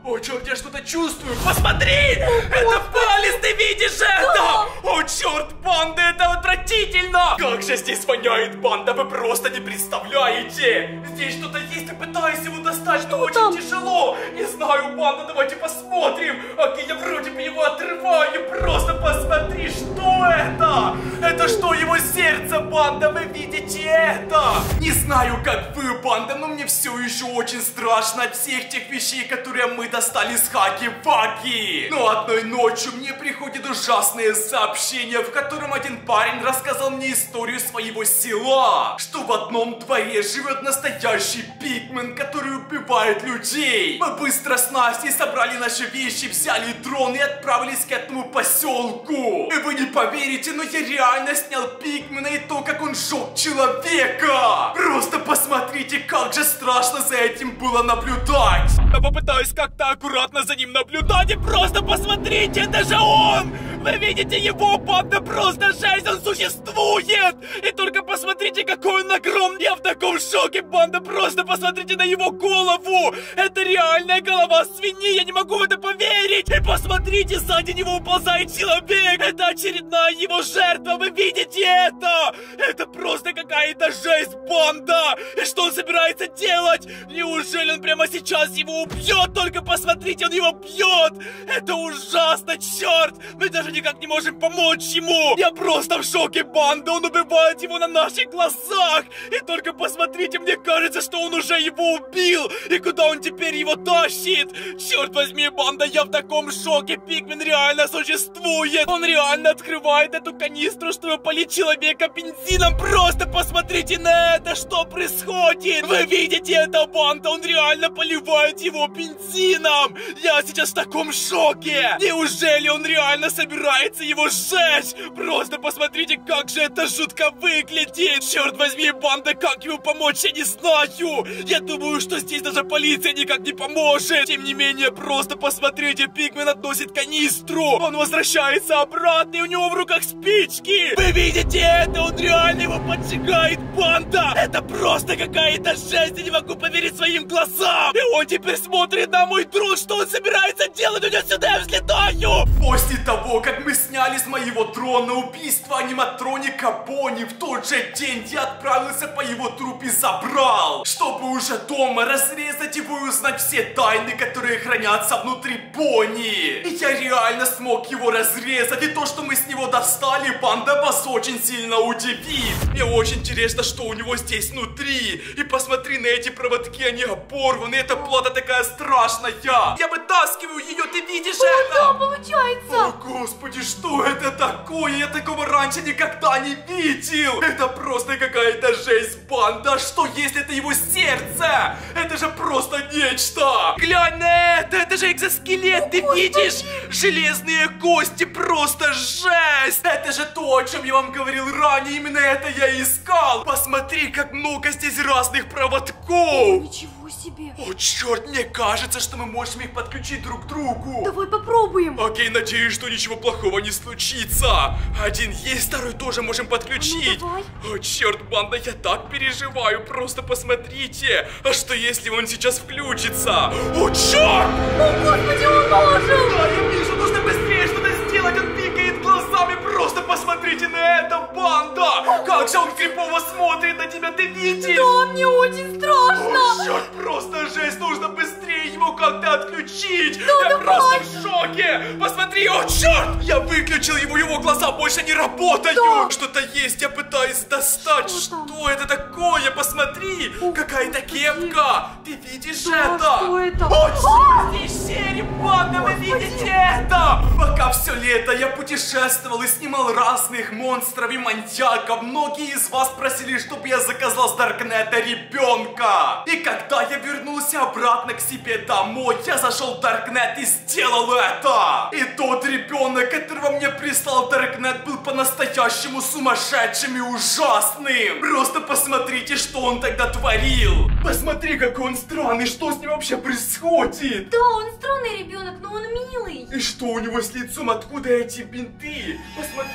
О, черт, я что-то чувствую. Посмотри! Это палец, ты видишь это? О, черт, банда, это отвратительно! Как же здесь воняет, банда, вы просто не представляете! Здесь что-то есть, и пытаюсь его достать, но очень тяжело. Не знаю, банда, давайте посмотрим. Окей, я вроде бы его отрываю. Просто посмотри, что это? Это что, его сердце, банда? Вы видите это? Не знаю, как вы, банда, но мне все еще очень страшно от всех тех вещей, которые мы достали с Хаги-Ваги. Но одной ночью мне приходит ужасное сообщение, в котором один парень рассказал мне историю своего села. Что в одном дворе живет настоящий пигмен, который убивает людей. Мы быстро с Настей собрали наши вещи, взяли дрон и отправились к этому поселку. И вы не поверите, но я реально снял пигмена и то, как он сжег человека. Просто посмотрите, как же страшно за этим было наблюдать. Я попытаюсь как-то аккуратно за ним наблюдать, и просто посмотрите, это же он! Вы видите его, банда, просто жесть, он существует! И только посмотрите, какой он огромный! Я в таком шоке, банда, просто посмотрите на его голову! Это реальная голова свиньи, я не могу в это поверить! И посмотрите, сзади него уползает человек! Это очередная его жертва, вы видите это? Это просто какая-то жесть, банда! И что он собирается делать? Неужели он прямо сейчас его убьет? Только посмотрите, он его бьет! Это ужасно, черт! Мы даже никак не можем помочь ему! Я просто в шоке, банда! Он убивает его на наших глазах! И только посмотрите, мне кажется, что он уже его убил! И куда он теперь его тащит? Черт возьми, банда, я в таком шоке! Пигмен реально существует! Он реально открывает эту канистру, чтобы полить человека бензином! Просто посмотрите на это! Что происходит? Вы видите это, банда? Он реально поливает его бензином! Я сейчас в таком шоке! Неужели он реально собирается его сжечь? Просто посмотрите, как же это жутко выглядит! Черт возьми, банда, как ему помочь, я не знаю! Я думаю, что здесь даже полиция никак не поможет! Тем не менее, просто посмотрите, пигмен относит канистру! Он возвращается обратно, и у него в руках спички! Вы видите это? Он реально его поджигает, банда! Это просто какая-то жесть! Я не могу поверить своим глазам! И он теперь смотрит на мой дрон! Что он собирается делать? Идет сюда, я взлетаю! После того, как мы сняли с моего дрона убийство аниматроника Бонни, в тот же день я отправился по его труп и забрал, чтобы уже дома разрезать его и узнать все тайны, которые хранятся внутри Бонни. И я реально смог его разрезать, и то, что мы с него достали, банда, вас очень сильно удивит. Мне очень интересно, что у него здесь внутри. И посмотри на эти проводки, они оборваны, эта плата такая страшная. Я вытаскиваю ее, ты видишь это? Да, получается! О, господи, что это такое? Я такого раньше никогда не видел! Это просто какая-то жесть, банда! Что если это его сердце? Это же просто нечто! Глянь на это же экзоскелет, ты видишь? Железные кости, просто жесть! Это же то, о чем я вам говорил ранее, именно это я искал! Посмотри, как много здесь разных проводков! Ничего себе! О, черт, мне кажется, что мы можем их подключить друг к другу! Давай попробуем! Окей, надеюсь, что ничего плохого не случится. Один есть, второй тоже можем подключить. Ну, давай. О, черт, банда, я так переживаю. Просто посмотрите. А что если он сейчас включится? О, черт! О, господи, он ожил! Да, я вижу, нужно быстрее что-то сделать. Он пикает глазами. Просто посмотрите на это, банда. Как же он крипово смотрит на тебя, ты видишь? Да, мне очень страшно! О, черт, просто жесть. Нужно быстрее его как-то отключить. Ну, Я давай. просто в шоке. Посмотри, о, черт! Я выключил его глаза больше не работают. Да. Что-то есть, я пытаюсь достать. Что там? Что это такое? Посмотри, какая-то кепка. Ты видишь Да, это? что это? О, черт, здесь череп, банда, вы видите это? Пока все лето я путешествовал и снимал разных монстров и маньяков. Многие из вас просили, чтобы я заказал с Даркнета ребенка. И когда я вернулся обратно к себе домой, я зашел в Даркнет и сделал это. И тот ребенок, которого мне прислал Даркнет, был по-настоящему сумасшедшим и ужасным. Просто посмотрите, что он тогда творил. Посмотри, какой он странный, что с ним вообще происходит? Да, он странный ребенок, но он милый. И что у него с лицом? Откуда эти бинты? Посмотри, как он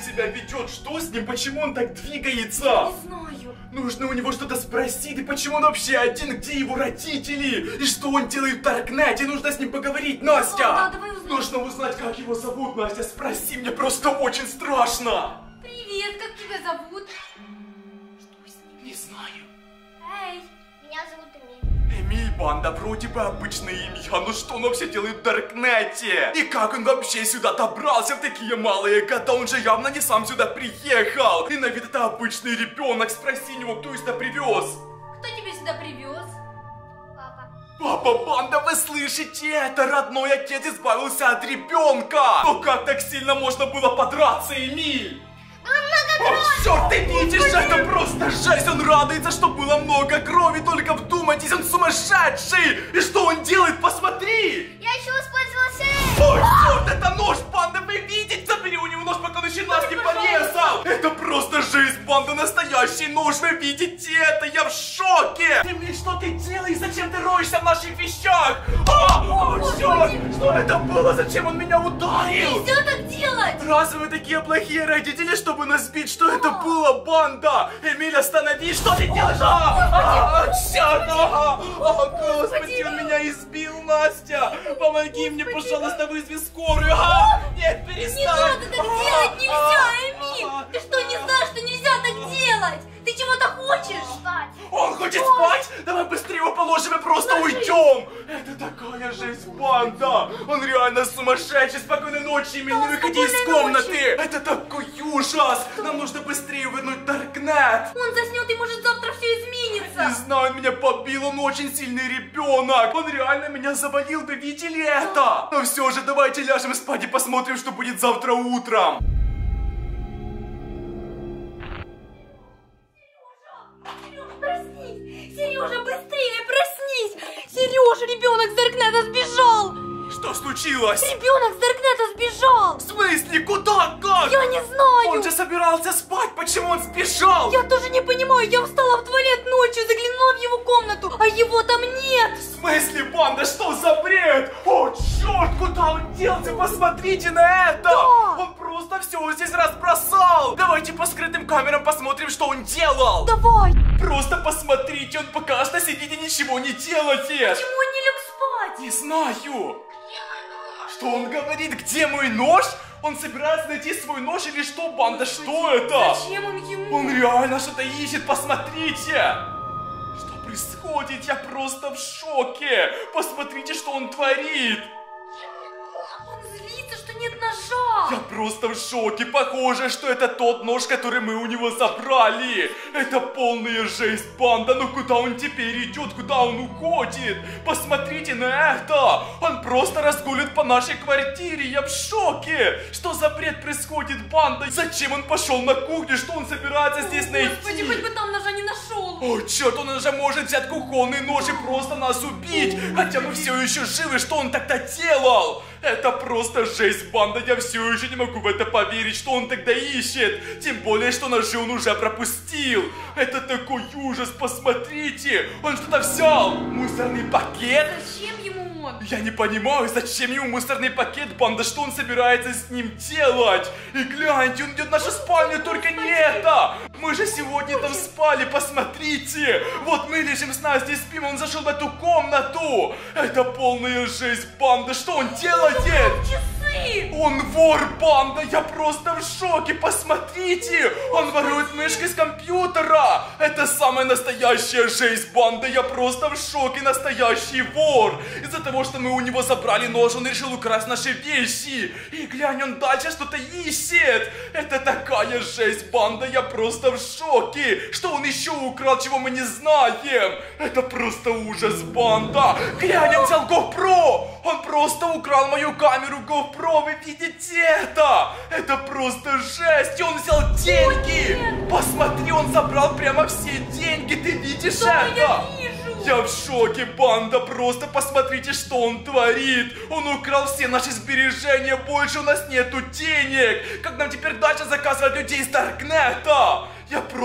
себя ведет? Что с ним? Почему он так двигается? Не знаю. Нужно у него что-то спросить, и почему он вообще один, где его родители? И что он делает в Даркнете? Нужно с ним поговорить, Настя! Да, давай узнаем. Нужно узнать, как его зовут, Настя, спроси, мне просто очень страшно! Привет, как тебя зовут? Что с ним? Не знаю. Эй. Меня зовут Эмиль. Эмиль, банда, вроде бы обычное имя, но что он вообще делает в Даркнете? И как он вообще сюда добрался в такие малые года? Он же явно не сам сюда приехал. И на вид это обычный ребенок, спроси него, кто сюда привез. Кто тебя сюда привез? Папа. Папа, банда, вы слышите? Это родной отец избавился от ребенка. Но как так сильно можно было подраться, Эмиль? О, черт, ты видишь, это просто жесть! Он радуется, что было много крови, только вдумайтесь, он сумасшедший! И что он делает, посмотри! Я еще воспользовался. Ой, черт, это нож, банда, вы видите? Забери у него нож, пока он еще нас не порезал! Это просто жизнь, банда, настоящий нож, вы видите это? Я в шоке! Эмиль, что ты делаешь? Зачем ты роешься в наших вещах? О, черт! Что это было? Зачем он меня ударил? Нельзя так делать! Разве вы такие плохие родители, чтобы нас сбить? Что это было, банда? Эмиль, остановись, что ты делаешь? Черт! Господи, он меня избил, Настя! Помоги мне, пожалуйста, вызови скорую! Нет, перестань! Не надо так делать, нельзя, Эмиль! Ты что, не знаешь, что нельзя так делать? Ты чего-то хочешь? Спать. Он хочет спать? Давай быстрее его положим и просто уйдем! Это такая жесть, банда! Он реально сумасшедший! Спокойной ночи, Эмиль, не выходи из комнаты! Это такой ужас! Нам нужно быстрее вернуть Даркнет! Он заснет и может завтра все Не изменится! знаю, он меня побил, он очень сильный ребенок! Он реально меня завалил, вы видели это? Но все же, давайте ляжем спать и посмотрим, что будет завтра утром! Проснись! Сережа, быстрее проснись! Сережа, ребенок с Даркнета сбежал! Что случилось? Ребенок с Даркнета сбежал! В смысле? Куда? Как? Я не знаю! Он же собирался спать, почему он сбежал? Я тоже не понимаю, я встала в туалет ночью, заглянула в его комнату, а его там нет! В смысле, банда, что за бред? О, черт, куда он делся? Посмотрите на это! Да. Он просто все здесь разбросал! Давайте по скрытым камерам посмотрим, что он делал! Давай! Просто посмотрите, он пока что сидит и ничего не делает! Почему он не лег спать? Не знаю! Что он говорит? Где мой нож? Он собирается найти свой нож или что, банда? Что это? Зачем он ему? Он реально что-то ищет, посмотрите! Что происходит? Я просто в шоке! Посмотрите, что он творит! Он злится, что нет ножа! Я просто в шоке! Похоже, что это тот нож, который мы у него забрали! Это полная жесть, банда! Ну куда он теперь идет? Куда он уходит? Посмотрите на это! Он просто разгуливает по нашей квартире! Я в шоке! Что за бред происходит, банда? Зачем он пошел на кухню? Что он собирается здесь найти? Господи, хоть бы там ножа не нашел! О, черт, он уже может взять кухонный нож и просто нас убить! Хотя мы все еще живы, что он тогда делал? Это просто жесть, банда, я все еще не могу в это поверить, что он тогда ищет. Тем более, что ножи он уже пропустил. Это такой ужас, посмотрите. Он что-то взял. Мусорный пакет? Зачем ему он? Я не понимаю, зачем ему мусорный пакет, банда, что он собирается с ним делать? И гляньте, он идет в нашу спальню, только не это! Мы же сегодня там спали, посмотрите! Вот мы лежим с Настей, спим, он зашел в эту комнату! Это полная жесть, банда, что он делает? Часы! Он вор, банда, я просто в шоке, посмотрите! Он ворует мышкой с компьютера! Это самая настоящая жесть, банда, я просто в шоке, настоящий вор! Из-за того, что мы у него забрали нож, он решил украсть наши вещи! И глянь, он дальше что-то ищет! Это такая жесть, банда, я просто в шоке! Что он еще украл, чего мы не знаем? Это просто ужас, банда! Глянь, он взял GoPro! Он просто украл мою камеру GoPro, вы видите это? Это просто жесть! И он взял деньги! Посмотри, он забрал прямо все деньги, ты видишь Да, это? я вижу! Я в шоке, банда, просто посмотрите, что он творит. Он украл все наши сбережения, больше у нас нету денег. Как нам теперь дальше заказывать людей из Даркнета? Я просто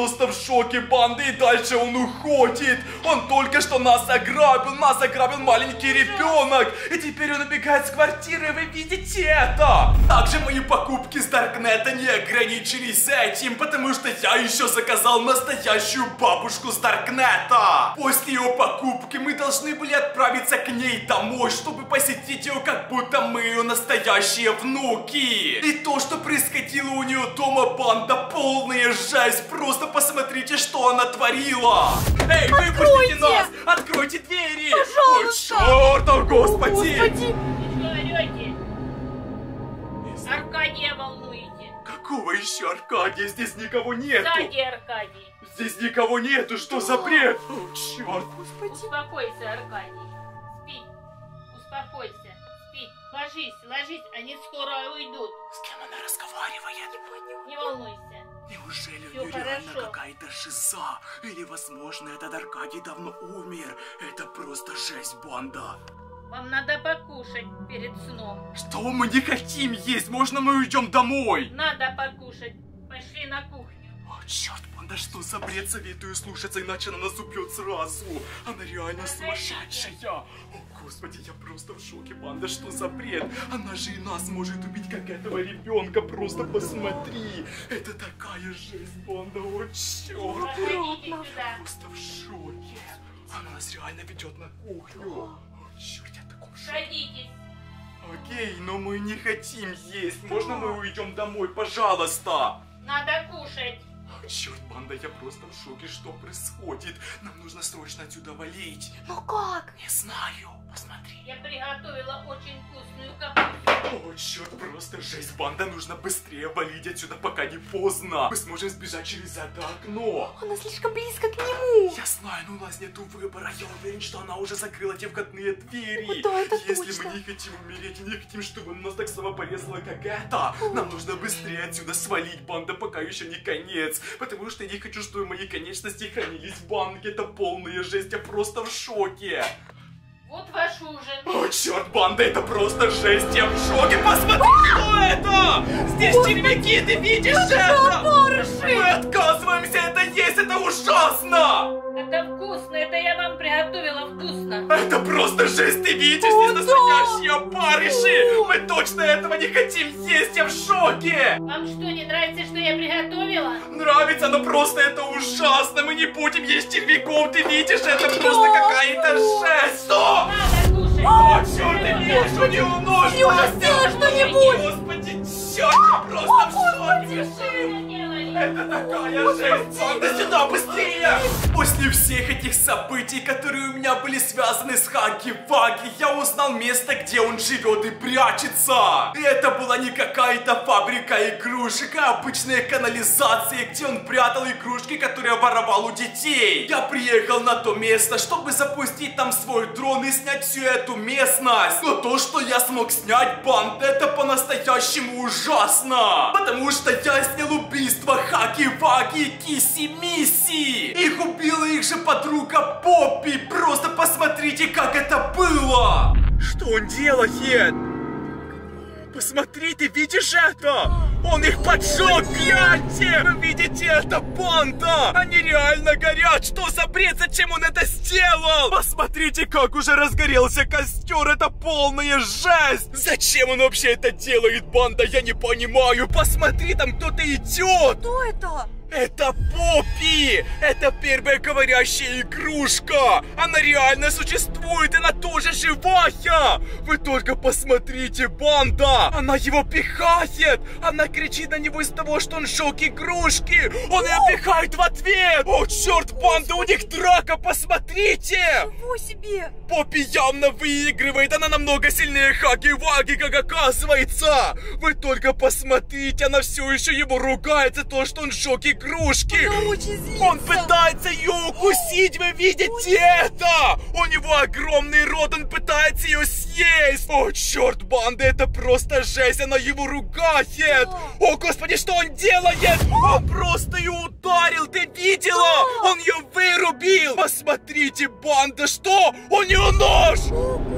просто в шоке, банда, и дальше он уходит. Он только что нас ограбил маленький ребенок. И теперь он убегает с квартиры, вы видите это? Также мои покупки с Даркнета не ограничились этим, потому что я еще заказал настоящую бабушку с Даркнета. После ее покупки мы должны были отправиться к ней домой, чтобы посетить ее, как будто мы ее настоящие внуки. И то, что происходило у нее дома, банда, полная жесть. Просто посмотрите, что она творила. Эй, выпустите нас! Откройте двери! Пожалуйста! О, черт, о, господи! Что орете? Аркадия волнуете. Какого еще Аркадия? Здесь никого нету. Сзади Аркадий. Здесь никого нету, что за бред? О, черт. Успокойся, Аркадий. Спи. Успокойся. Спи. Ложись, они скоро уйдут. С кем она разговаривает? Не волнуйся. Неужели Всё у нее реально хорошо. какая-то шиза? Или, возможно, этот Аркадий давно умер? Это просто жесть, банда. Вам надо покушать перед сном. Что мы не хотим есть? Можно мы уйдем домой? Надо покушать. Пошли на кухню. О, черт, банда, что за бред? Советую слушаться, иначе она нас убьет сразу. Она реально сумасшедшая. О, господи, я просто в шоке, банда, что за бред? Она же и нас может убить, как этого ребенка. Просто посмотри. Это такая жесть, банда, о, черт. Проходите сюда. Просто в шоке. Она нас реально ведет на кухню. О, черт, я в таком шоке. Садитесь. Окей, но мы не хотим есть. Можно мы уйдем домой, пожалуйста? Надо кушать. О, черт, банда, я просто в шоке, что происходит. Нам нужно срочно отсюда валить. Ну как? Не знаю, посмотри. Я приготовила очень вкусную капусту. О, черт, просто жесть, банда, нужно быстрее валить отсюда, пока не поздно. Мы сможем сбежать через это окно. Она слишком близко к нему. Я знаю, но у нас нету выбора. Я уверен, что она уже закрыла те входные двери. Да, это Если точно. мы не хотим умереть и не хотим, чтобы нас так само порезало, как это, нам нужно быстрее отсюда свалить, банда, пока еще не конец. Потому что я не хочу, чтобы мои конечности хранились в банке. Это полная жесть, я просто в шоке. Вот ваш ужин. О, черт, банда, это просто жесть, я в шоке. Посмотри, что это! Здесь червяки, ты видишь это? Мы отказываемся это есть, это ужасно! Это вкусно, это я вам приготовила вкусно. Это просто жесть, ты видишь, здесь настоящие опарыши! Мы точно этого не хотим есть, я в шоке! Вам что, не нравится, что я приготовила? Нравится, но просто это ужасно! Мы не будем есть червяков, ты видишь, это просто какая-то жесть! Что? Надо кушать. О, черт, ты видишь, у него нож! Илюша, сделай что-нибудь! Господи, черт, я просто в шоке! Что вы делали? Это такая жесть! Банда, сюда быстрее! После всех этих событий, которые у меня были связаны с Хаги-Ваги, я узнал место, где он живет и прячется. И это была не какая-то фабрика игрушек, а обычная канализация, где он прятал игрушки, которые воровал у детей. Я приехал на то место, чтобы запустить там свой дрон и снять всю эту местность. Но то, что я смог снять, банда, это по-настоящему ужасно. Потому что я снял убийство Хаги-Ваги и Киси-Миси. Их убила их же подруга Поппи. Просто посмотрите, как это было. Что он делает? Посмотри, ты видишь это? Он их поджег, гляньте! Вы видите, это банда! Они реально горят! Что за бред? Зачем он это сделал? Посмотрите, как уже разгорелся костер! Это полная жесть! Зачем он вообще это делает, банда? Я не понимаю! Посмотри, там кто-то идет! Кто это? Это Поппи! Это первая говорящая игрушка! Она реально существует, она тоже живая! Вы только посмотрите, банда! Она его пихает! Она кричит на него из того, что он жег игрушки! Он ее пихает в ответ! О, черт, банда, у них драка, посмотрите! Ничего себе! Поппи явно выигрывает, она намного сильнее Хаги-Ваги, как оказывается! Вы только посмотрите, она все еще его ругает за то, что он жег игрушки! Она очень злится. Он пытается ее укусить, вы видите это? У него огромный рот, он пытается ее съесть! О, черт, банда, это просто жесть, она его ругает! О, господи, что он делает? Он просто ее ударил, ты видела? Он ее вырубил! Посмотрите, банда, что? У него нож!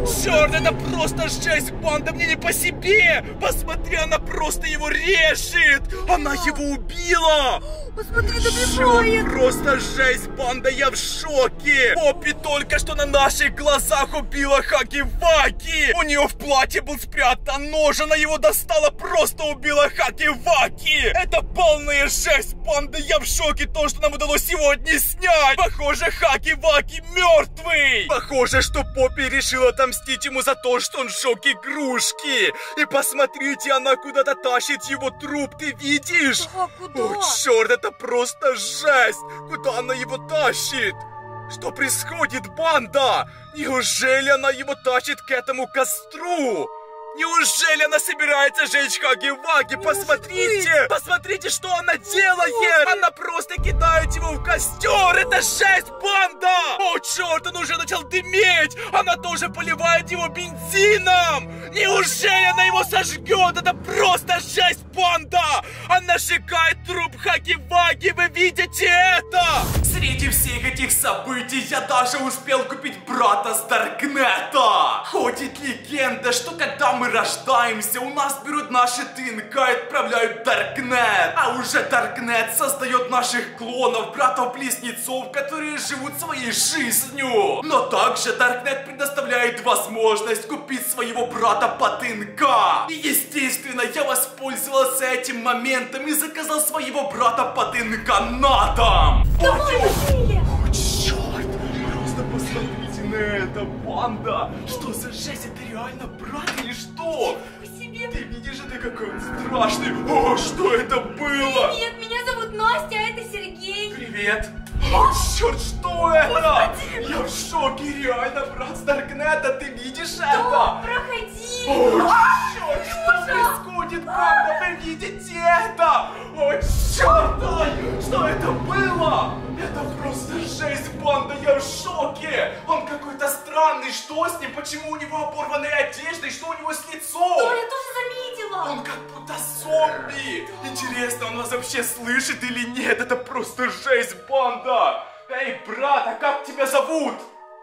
Черт, это просто жесть, банда, мне не по себе! Посмотри, она просто его режет! Она его убила! Посмотри, Черт, просто жесть, банда, я в шоке! Поппи только что на наших глазах убила Хаки-Ваки! У нее в платье был спрятан нож, она его достала, просто убила Хаки-Ваки! Это полная жесть, банда, я в шоке, то, что нам удалось сегодня снять! Похоже, Хаки-Ваки мертвый! Похоже, что Поппи решила отомстить ему за то, что он сжег игрушки! И посмотрите, она куда-то тащит его труп, ты видишь? А куда? О, черт, это просто жесть! Куда она его тащит? Что происходит, банда? Неужели она его тащит к этому костру? Неужели она собирается жечь Хаги-Ваги? Посмотрите! Посмотрите, что она делает! Она просто кидает его в костер! Это жесть, банда! О, черт, он уже начал дыметь! Она тоже поливает его бензином! Неужели она его сожгет? Это просто жесть, банда! Она сжигает труп Хаги-Ваги! Вы видите это? Среди всех этих событий я даже успел купить брата с Даркнета. Ходит легенда, что когда мы рождаемся, у нас берут наши ДНК и отправляют в Даркнет. А уже Даркнет создает наших клонов, братов-близнецов, которые живут своей жизнью. Но также Даркнет предоставляет возможность купить своего брата по ДНК. И естественно, я воспользовался этим моментом и заказал своего брата по ДНК на дом. Давай, быстрее! О, черт! Просто посмотрите на это, банда! Что за жесть? Это реально брат или что? По себе. Ты видишь, это какой он страшный! О, что это было? Привет, меня зовут Настя, а это Сергей. Привет! О, черт, что это? Я в шоке, реально, брат с Даркнета, ты видишь это? Проходи. О, черт, что происходит, банда? Вы видите это? О, черт! Ай, что это было? Это просто жесть, банда, я в шоке! Он какой-то странный, что с ним? Почему у него оборванные одежды? Что у него с лицом? Да, я тоже заметила. Он как будто зомби! Интересно, он вас вообще слышит или нет? Это просто жесть, банда! Эй, брат, а как тебя зовут?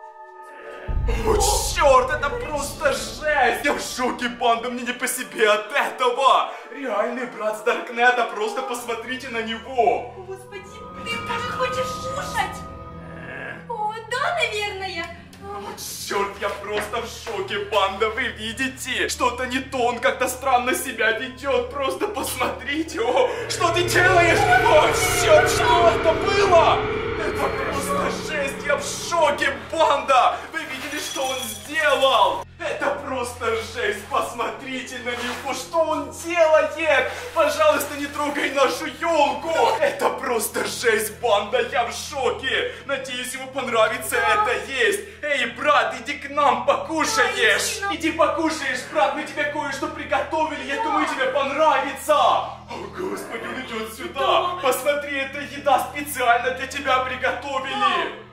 О, черт, это просто жесть! Я в шоке, банда, мне не по себе от этого! Реальный брат с Даркнета, просто посмотрите на него! Господи, ты, может, хочешь кушать? О, да, наверное. О, черт, я просто в шоке, банда, вы видите? Что-то не то, он как-то странно себя ведет, просто посмотрите, о, что ты делаешь? О, черт, что это было? Это просто жесть, я в шоке, банда! Вы видели, что он сделал? Это просто жесть, посмотрите на него, что он делает? Пожалуйста, не трогай нашу елку! Это просто жесть, банда, я в шоке! Надеюсь, ему понравится это есть! Эй, брат, иди к нам, покушаешь! Иди покушаешь, брат, мы тебе кое-что приготовили, я думаю, тебе понравится! О, Господи, он идет сюда! Посмотри, это еда специально для тебя приготовили!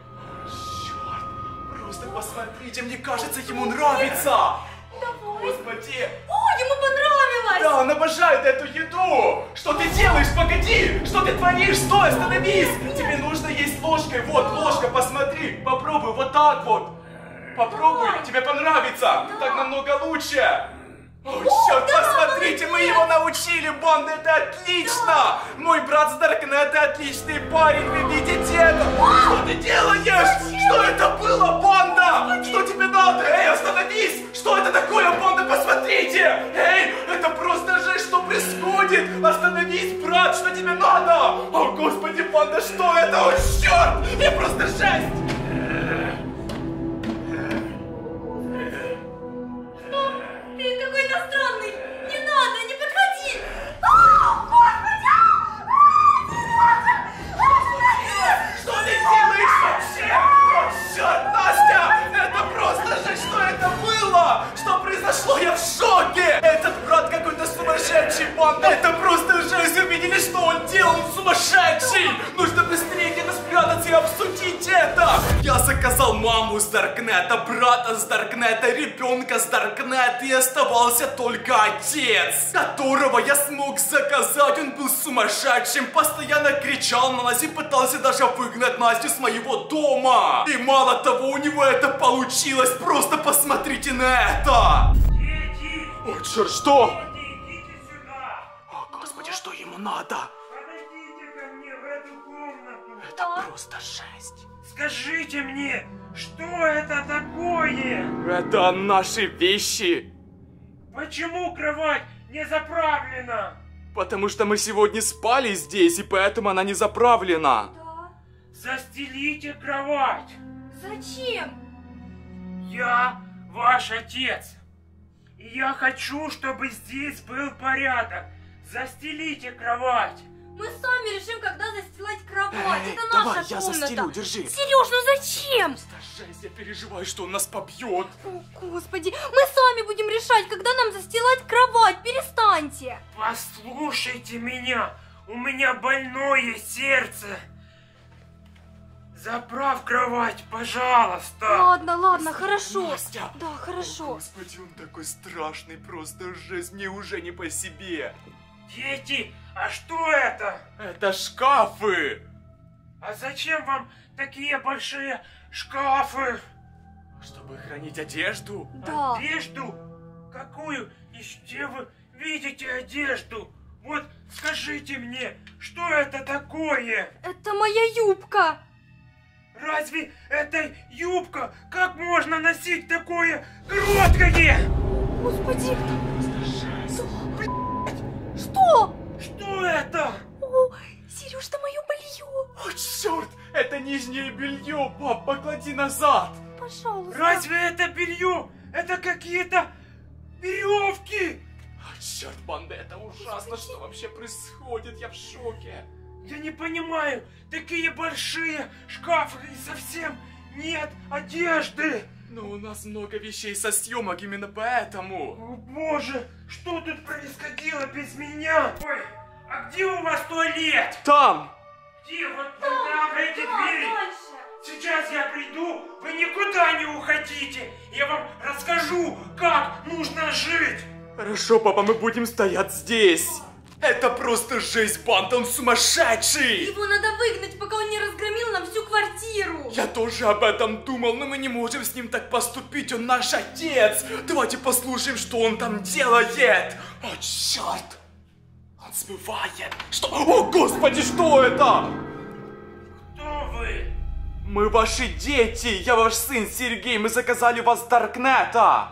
Просто посмотрите, мне кажется, ему нравится! Давай. Господи! О, ему понравилось. Да, он обожает эту еду! Что ты делаешь? Погоди! Что ты творишь? Стой, остановись! Тебе нужно есть ложкой. Вот, ложка, посмотри. Попробуй, вот так вот. Попробуй, Давай. тебе понравится. Да. Так намного лучше. О, черт, да, посмотрите, мы молодец. его научили, банда, это отлично! Мой брат с Даркнета отличный парень, вы видите это? Что ты делаешь? Что это было, банда? Что тебе надо? Эй, остановись! Что это такое, банда? Посмотрите! Эй, это просто жесть, что происходит? Остановись, брат, что тебе надо? О, Господи, банда, что это? О, черт! Я просто жесть! Ты какой-то странный. Не надо, не подходи. Господи! Что ты делаешь вообще? О, черт, Настя! Это просто же, что это было? Что произошло? Я в шоке! Этот брат какой-то сумасшедший, банда! Это просто жесть! Вы видели, что он делал? Он сумасшедший! Нужно быстрее где-то спрятаться и обсудить видите это? Я заказал маму с Даркнета, брата с Даркнета, ребенка с Даркнета, и оставался только отец, которого я смог заказать. Он был сумасшедшим, постоянно кричал на нас и пытался даже выгнать Настю с моего дома. И мало того, у него это получилось. Просто посмотрите на это. Дети! О, черт, что? Дети, идите сюда! О, господи, что ему надо? Подойдите ко мне в эту комнату! Это просто жесть. Скажите мне, что это такое? Это наши вещи. Почему кровать не заправлена? Потому что мы сегодня спали здесь, и поэтому она не заправлена. Да. Застелите кровать! Зачем? Я ваш отец. И я хочу, чтобы здесь был порядок. Застелите кровать. Мы сами решим, когда застилать кровать. Эй, Это давай, наша я комната. застелю, держи. Сереж, ну зачем? Жесть, я переживаю, что он нас побьет. О, господи, мы сами будем решать, когда нам застилать кровать. Перестаньте. Послушайте меня. У меня больное сердце. Заправь кровать, пожалуйста. Ладно, ладно, хорошо. Настя. Да, хорошо. Господи, он такой страшный, просто жесть, мне уже не по себе. Дети, а что это? Это шкафы. А зачем вам такие большие шкафы? Чтобы хранить одежду. Да. Одежду? Какую? И где вы видите одежду? Вот скажите мне, что это такое? Это моя юбка. Разве это юбка? Как можно носить такое короткое? Господи. Что? Что это? О, Сереж, это мое белье. О, черт, это нижнее белье, пап, поклади назад. Пожалуйста. Разве это белье? Это какие-то веревки? О, черт, банда, это ужасно, что вообще происходит, я в шоке. Я не понимаю, такие большие шкафы и совсем нет одежды. Но у нас много вещей со съемок, именно поэтому. О боже, что тут происходило без меня? Ой, а где у вас туалет? Там. Где? Вот там, эти двери. Сейчас я приду, вы никуда не уходите. Я вам расскажу, как нужно жить. Хорошо, папа, мы будем стоять здесь. Это просто жесть, банда, он сумасшедший. Его надо выгнать, пока он не разгромил нам всю квартиру. Я тоже об этом думал, но мы не можем с ним так поступить, он наш отец. Давайте послушаем, что он там делает. О, черт. Он смывает. Что? О, господи, что это? Кто вы? Мы ваши дети, я ваш сын Сергей, мы заказали вас с Даркнета.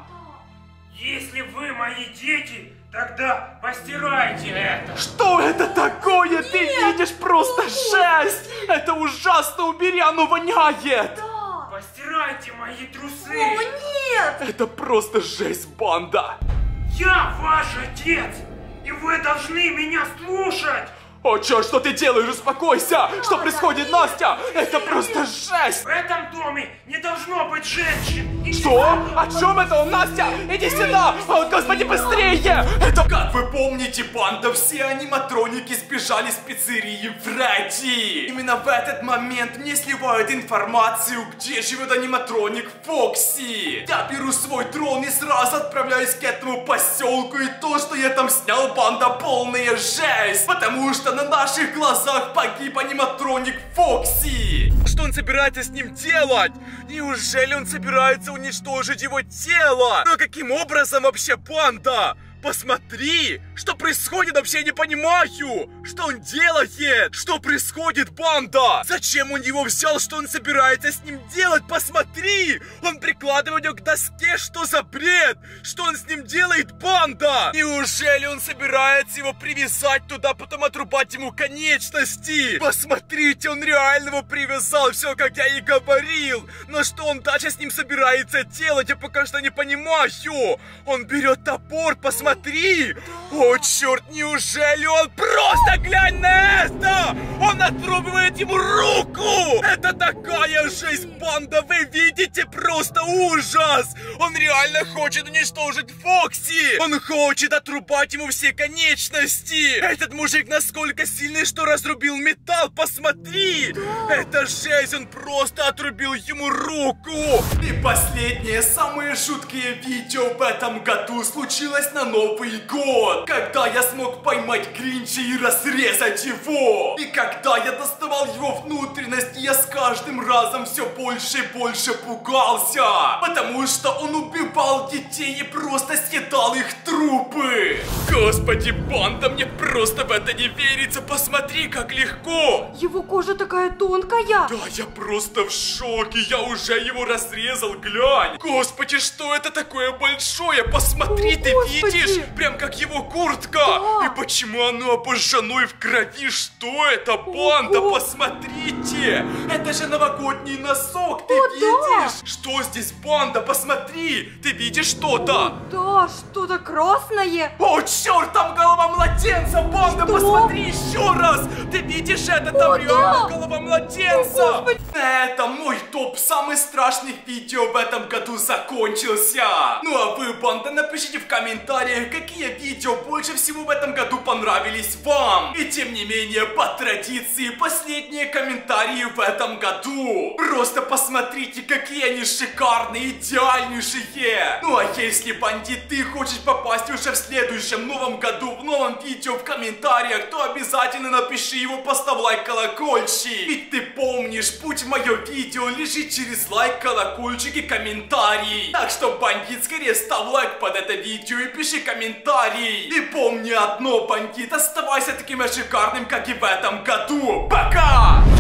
Если вы мои дети, тогда постирайте это. Что это такое? Ты видишь, просто жесть. Это ужасно, убери, оно воняет. Да. Постирайте мои трусы. О, нет. Это просто жесть, банда. Я ваш отец, и вы должны меня слушать. О, черт, что ты делаешь? Успокойся! Что происходит, Настя? Это просто жесть! В этом доме не должно быть женщин. И Что? О чем это он, Настя? Иди сюда! О, господи, быстрее! Это... Как вы помните, банда, все аниматроники сбежали с пиццерии Фредди. Именно в этот момент мне сливают информацию, где живет аниматроник Фокси. Я беру свой дрон и сразу отправляюсь к этому поселку, и то, что я там снял, банда, полная жесть! Потому что на наших глазах погиб аниматроник Фокси. Что он собирается с ним делать? Неужели он собирается уничтожить его тело? Но каким образом вообще, банда? Посмотри, что происходит, вообще не понимаю. Что он делает? Что происходит, банда? Зачем он его взял? Что он собирается с ним делать? Посмотри, он прикладывает его к доске. Что за бред? Что он с ним делает, банда? Неужели он собирается его привязать туда, потом отрубать ему конечности? Посмотрите, он реально его привязал, все как я и говорил. Но что он дальше с ним собирается делать, я пока что не понимаю. Он берет топор, посмотри. О, черт, неужели он... Просто глянь на это! Он отрубывает ему руку! Это такая Это жесть, банда, вы видите? Просто ужас! Он реально хочет уничтожить Фокси! Он хочет отрубать ему все конечности! Этот мужик насколько сильный, что разрубил металл, посмотри! Это жесть, он просто отрубил ему руку! И последнее, самое жуткое видео в этом году случилось на Новый год, когда я смог поймать Гринча и разрезать его. И когда я доставал его внутренности, я с каждым разом все больше и больше пугался, потому что он убивал детей и просто съедал их трупы. Господи, банда, мне просто в это не верится, посмотри, как легко. Его кожа такая тонкая. Да, я просто в шоке, я уже его разрезал, глянь. Господи, что это такое большое? Посмотри, О, ты Господи. видишь? Прям как его куртка. Да. И почему оно обожжено и в крови? Что это, банда? Ого. Посмотрите. Это же новогодний носок, ты О, да. видишь? Что здесь, банда? Посмотри. Ты видишь что-то? Да, что-то красное. О, черт, там голова младенца, банда, Что? посмотри еще раз! Ты видишь это? Там О, реально да. голова младенца! О, Господи. Это мой топ самых страшных видео в этом году закончился! Ну а вы, банда, напишите в комментариях, какие видео больше всего в этом году понравились вам! И тем не менее, по традиции, последние комментарии в этом году! Просто посмотрите, какие они шикарные, идеальнейшие! Ну а если, бандит, ты хочешь попасть уже в следующем новом году в новом видео в комментариях, то обязательно напиши его, поставь лайк, колокольчик. Ведь ты помнишь, путь в мое видео лежит через лайк, колокольчик и комментарий. Так что, бандит, скорее ставь лайк под это видео и пиши комментарий. И помни одно, бандит, оставайся таким же шикарным, как и в этом году. Пока!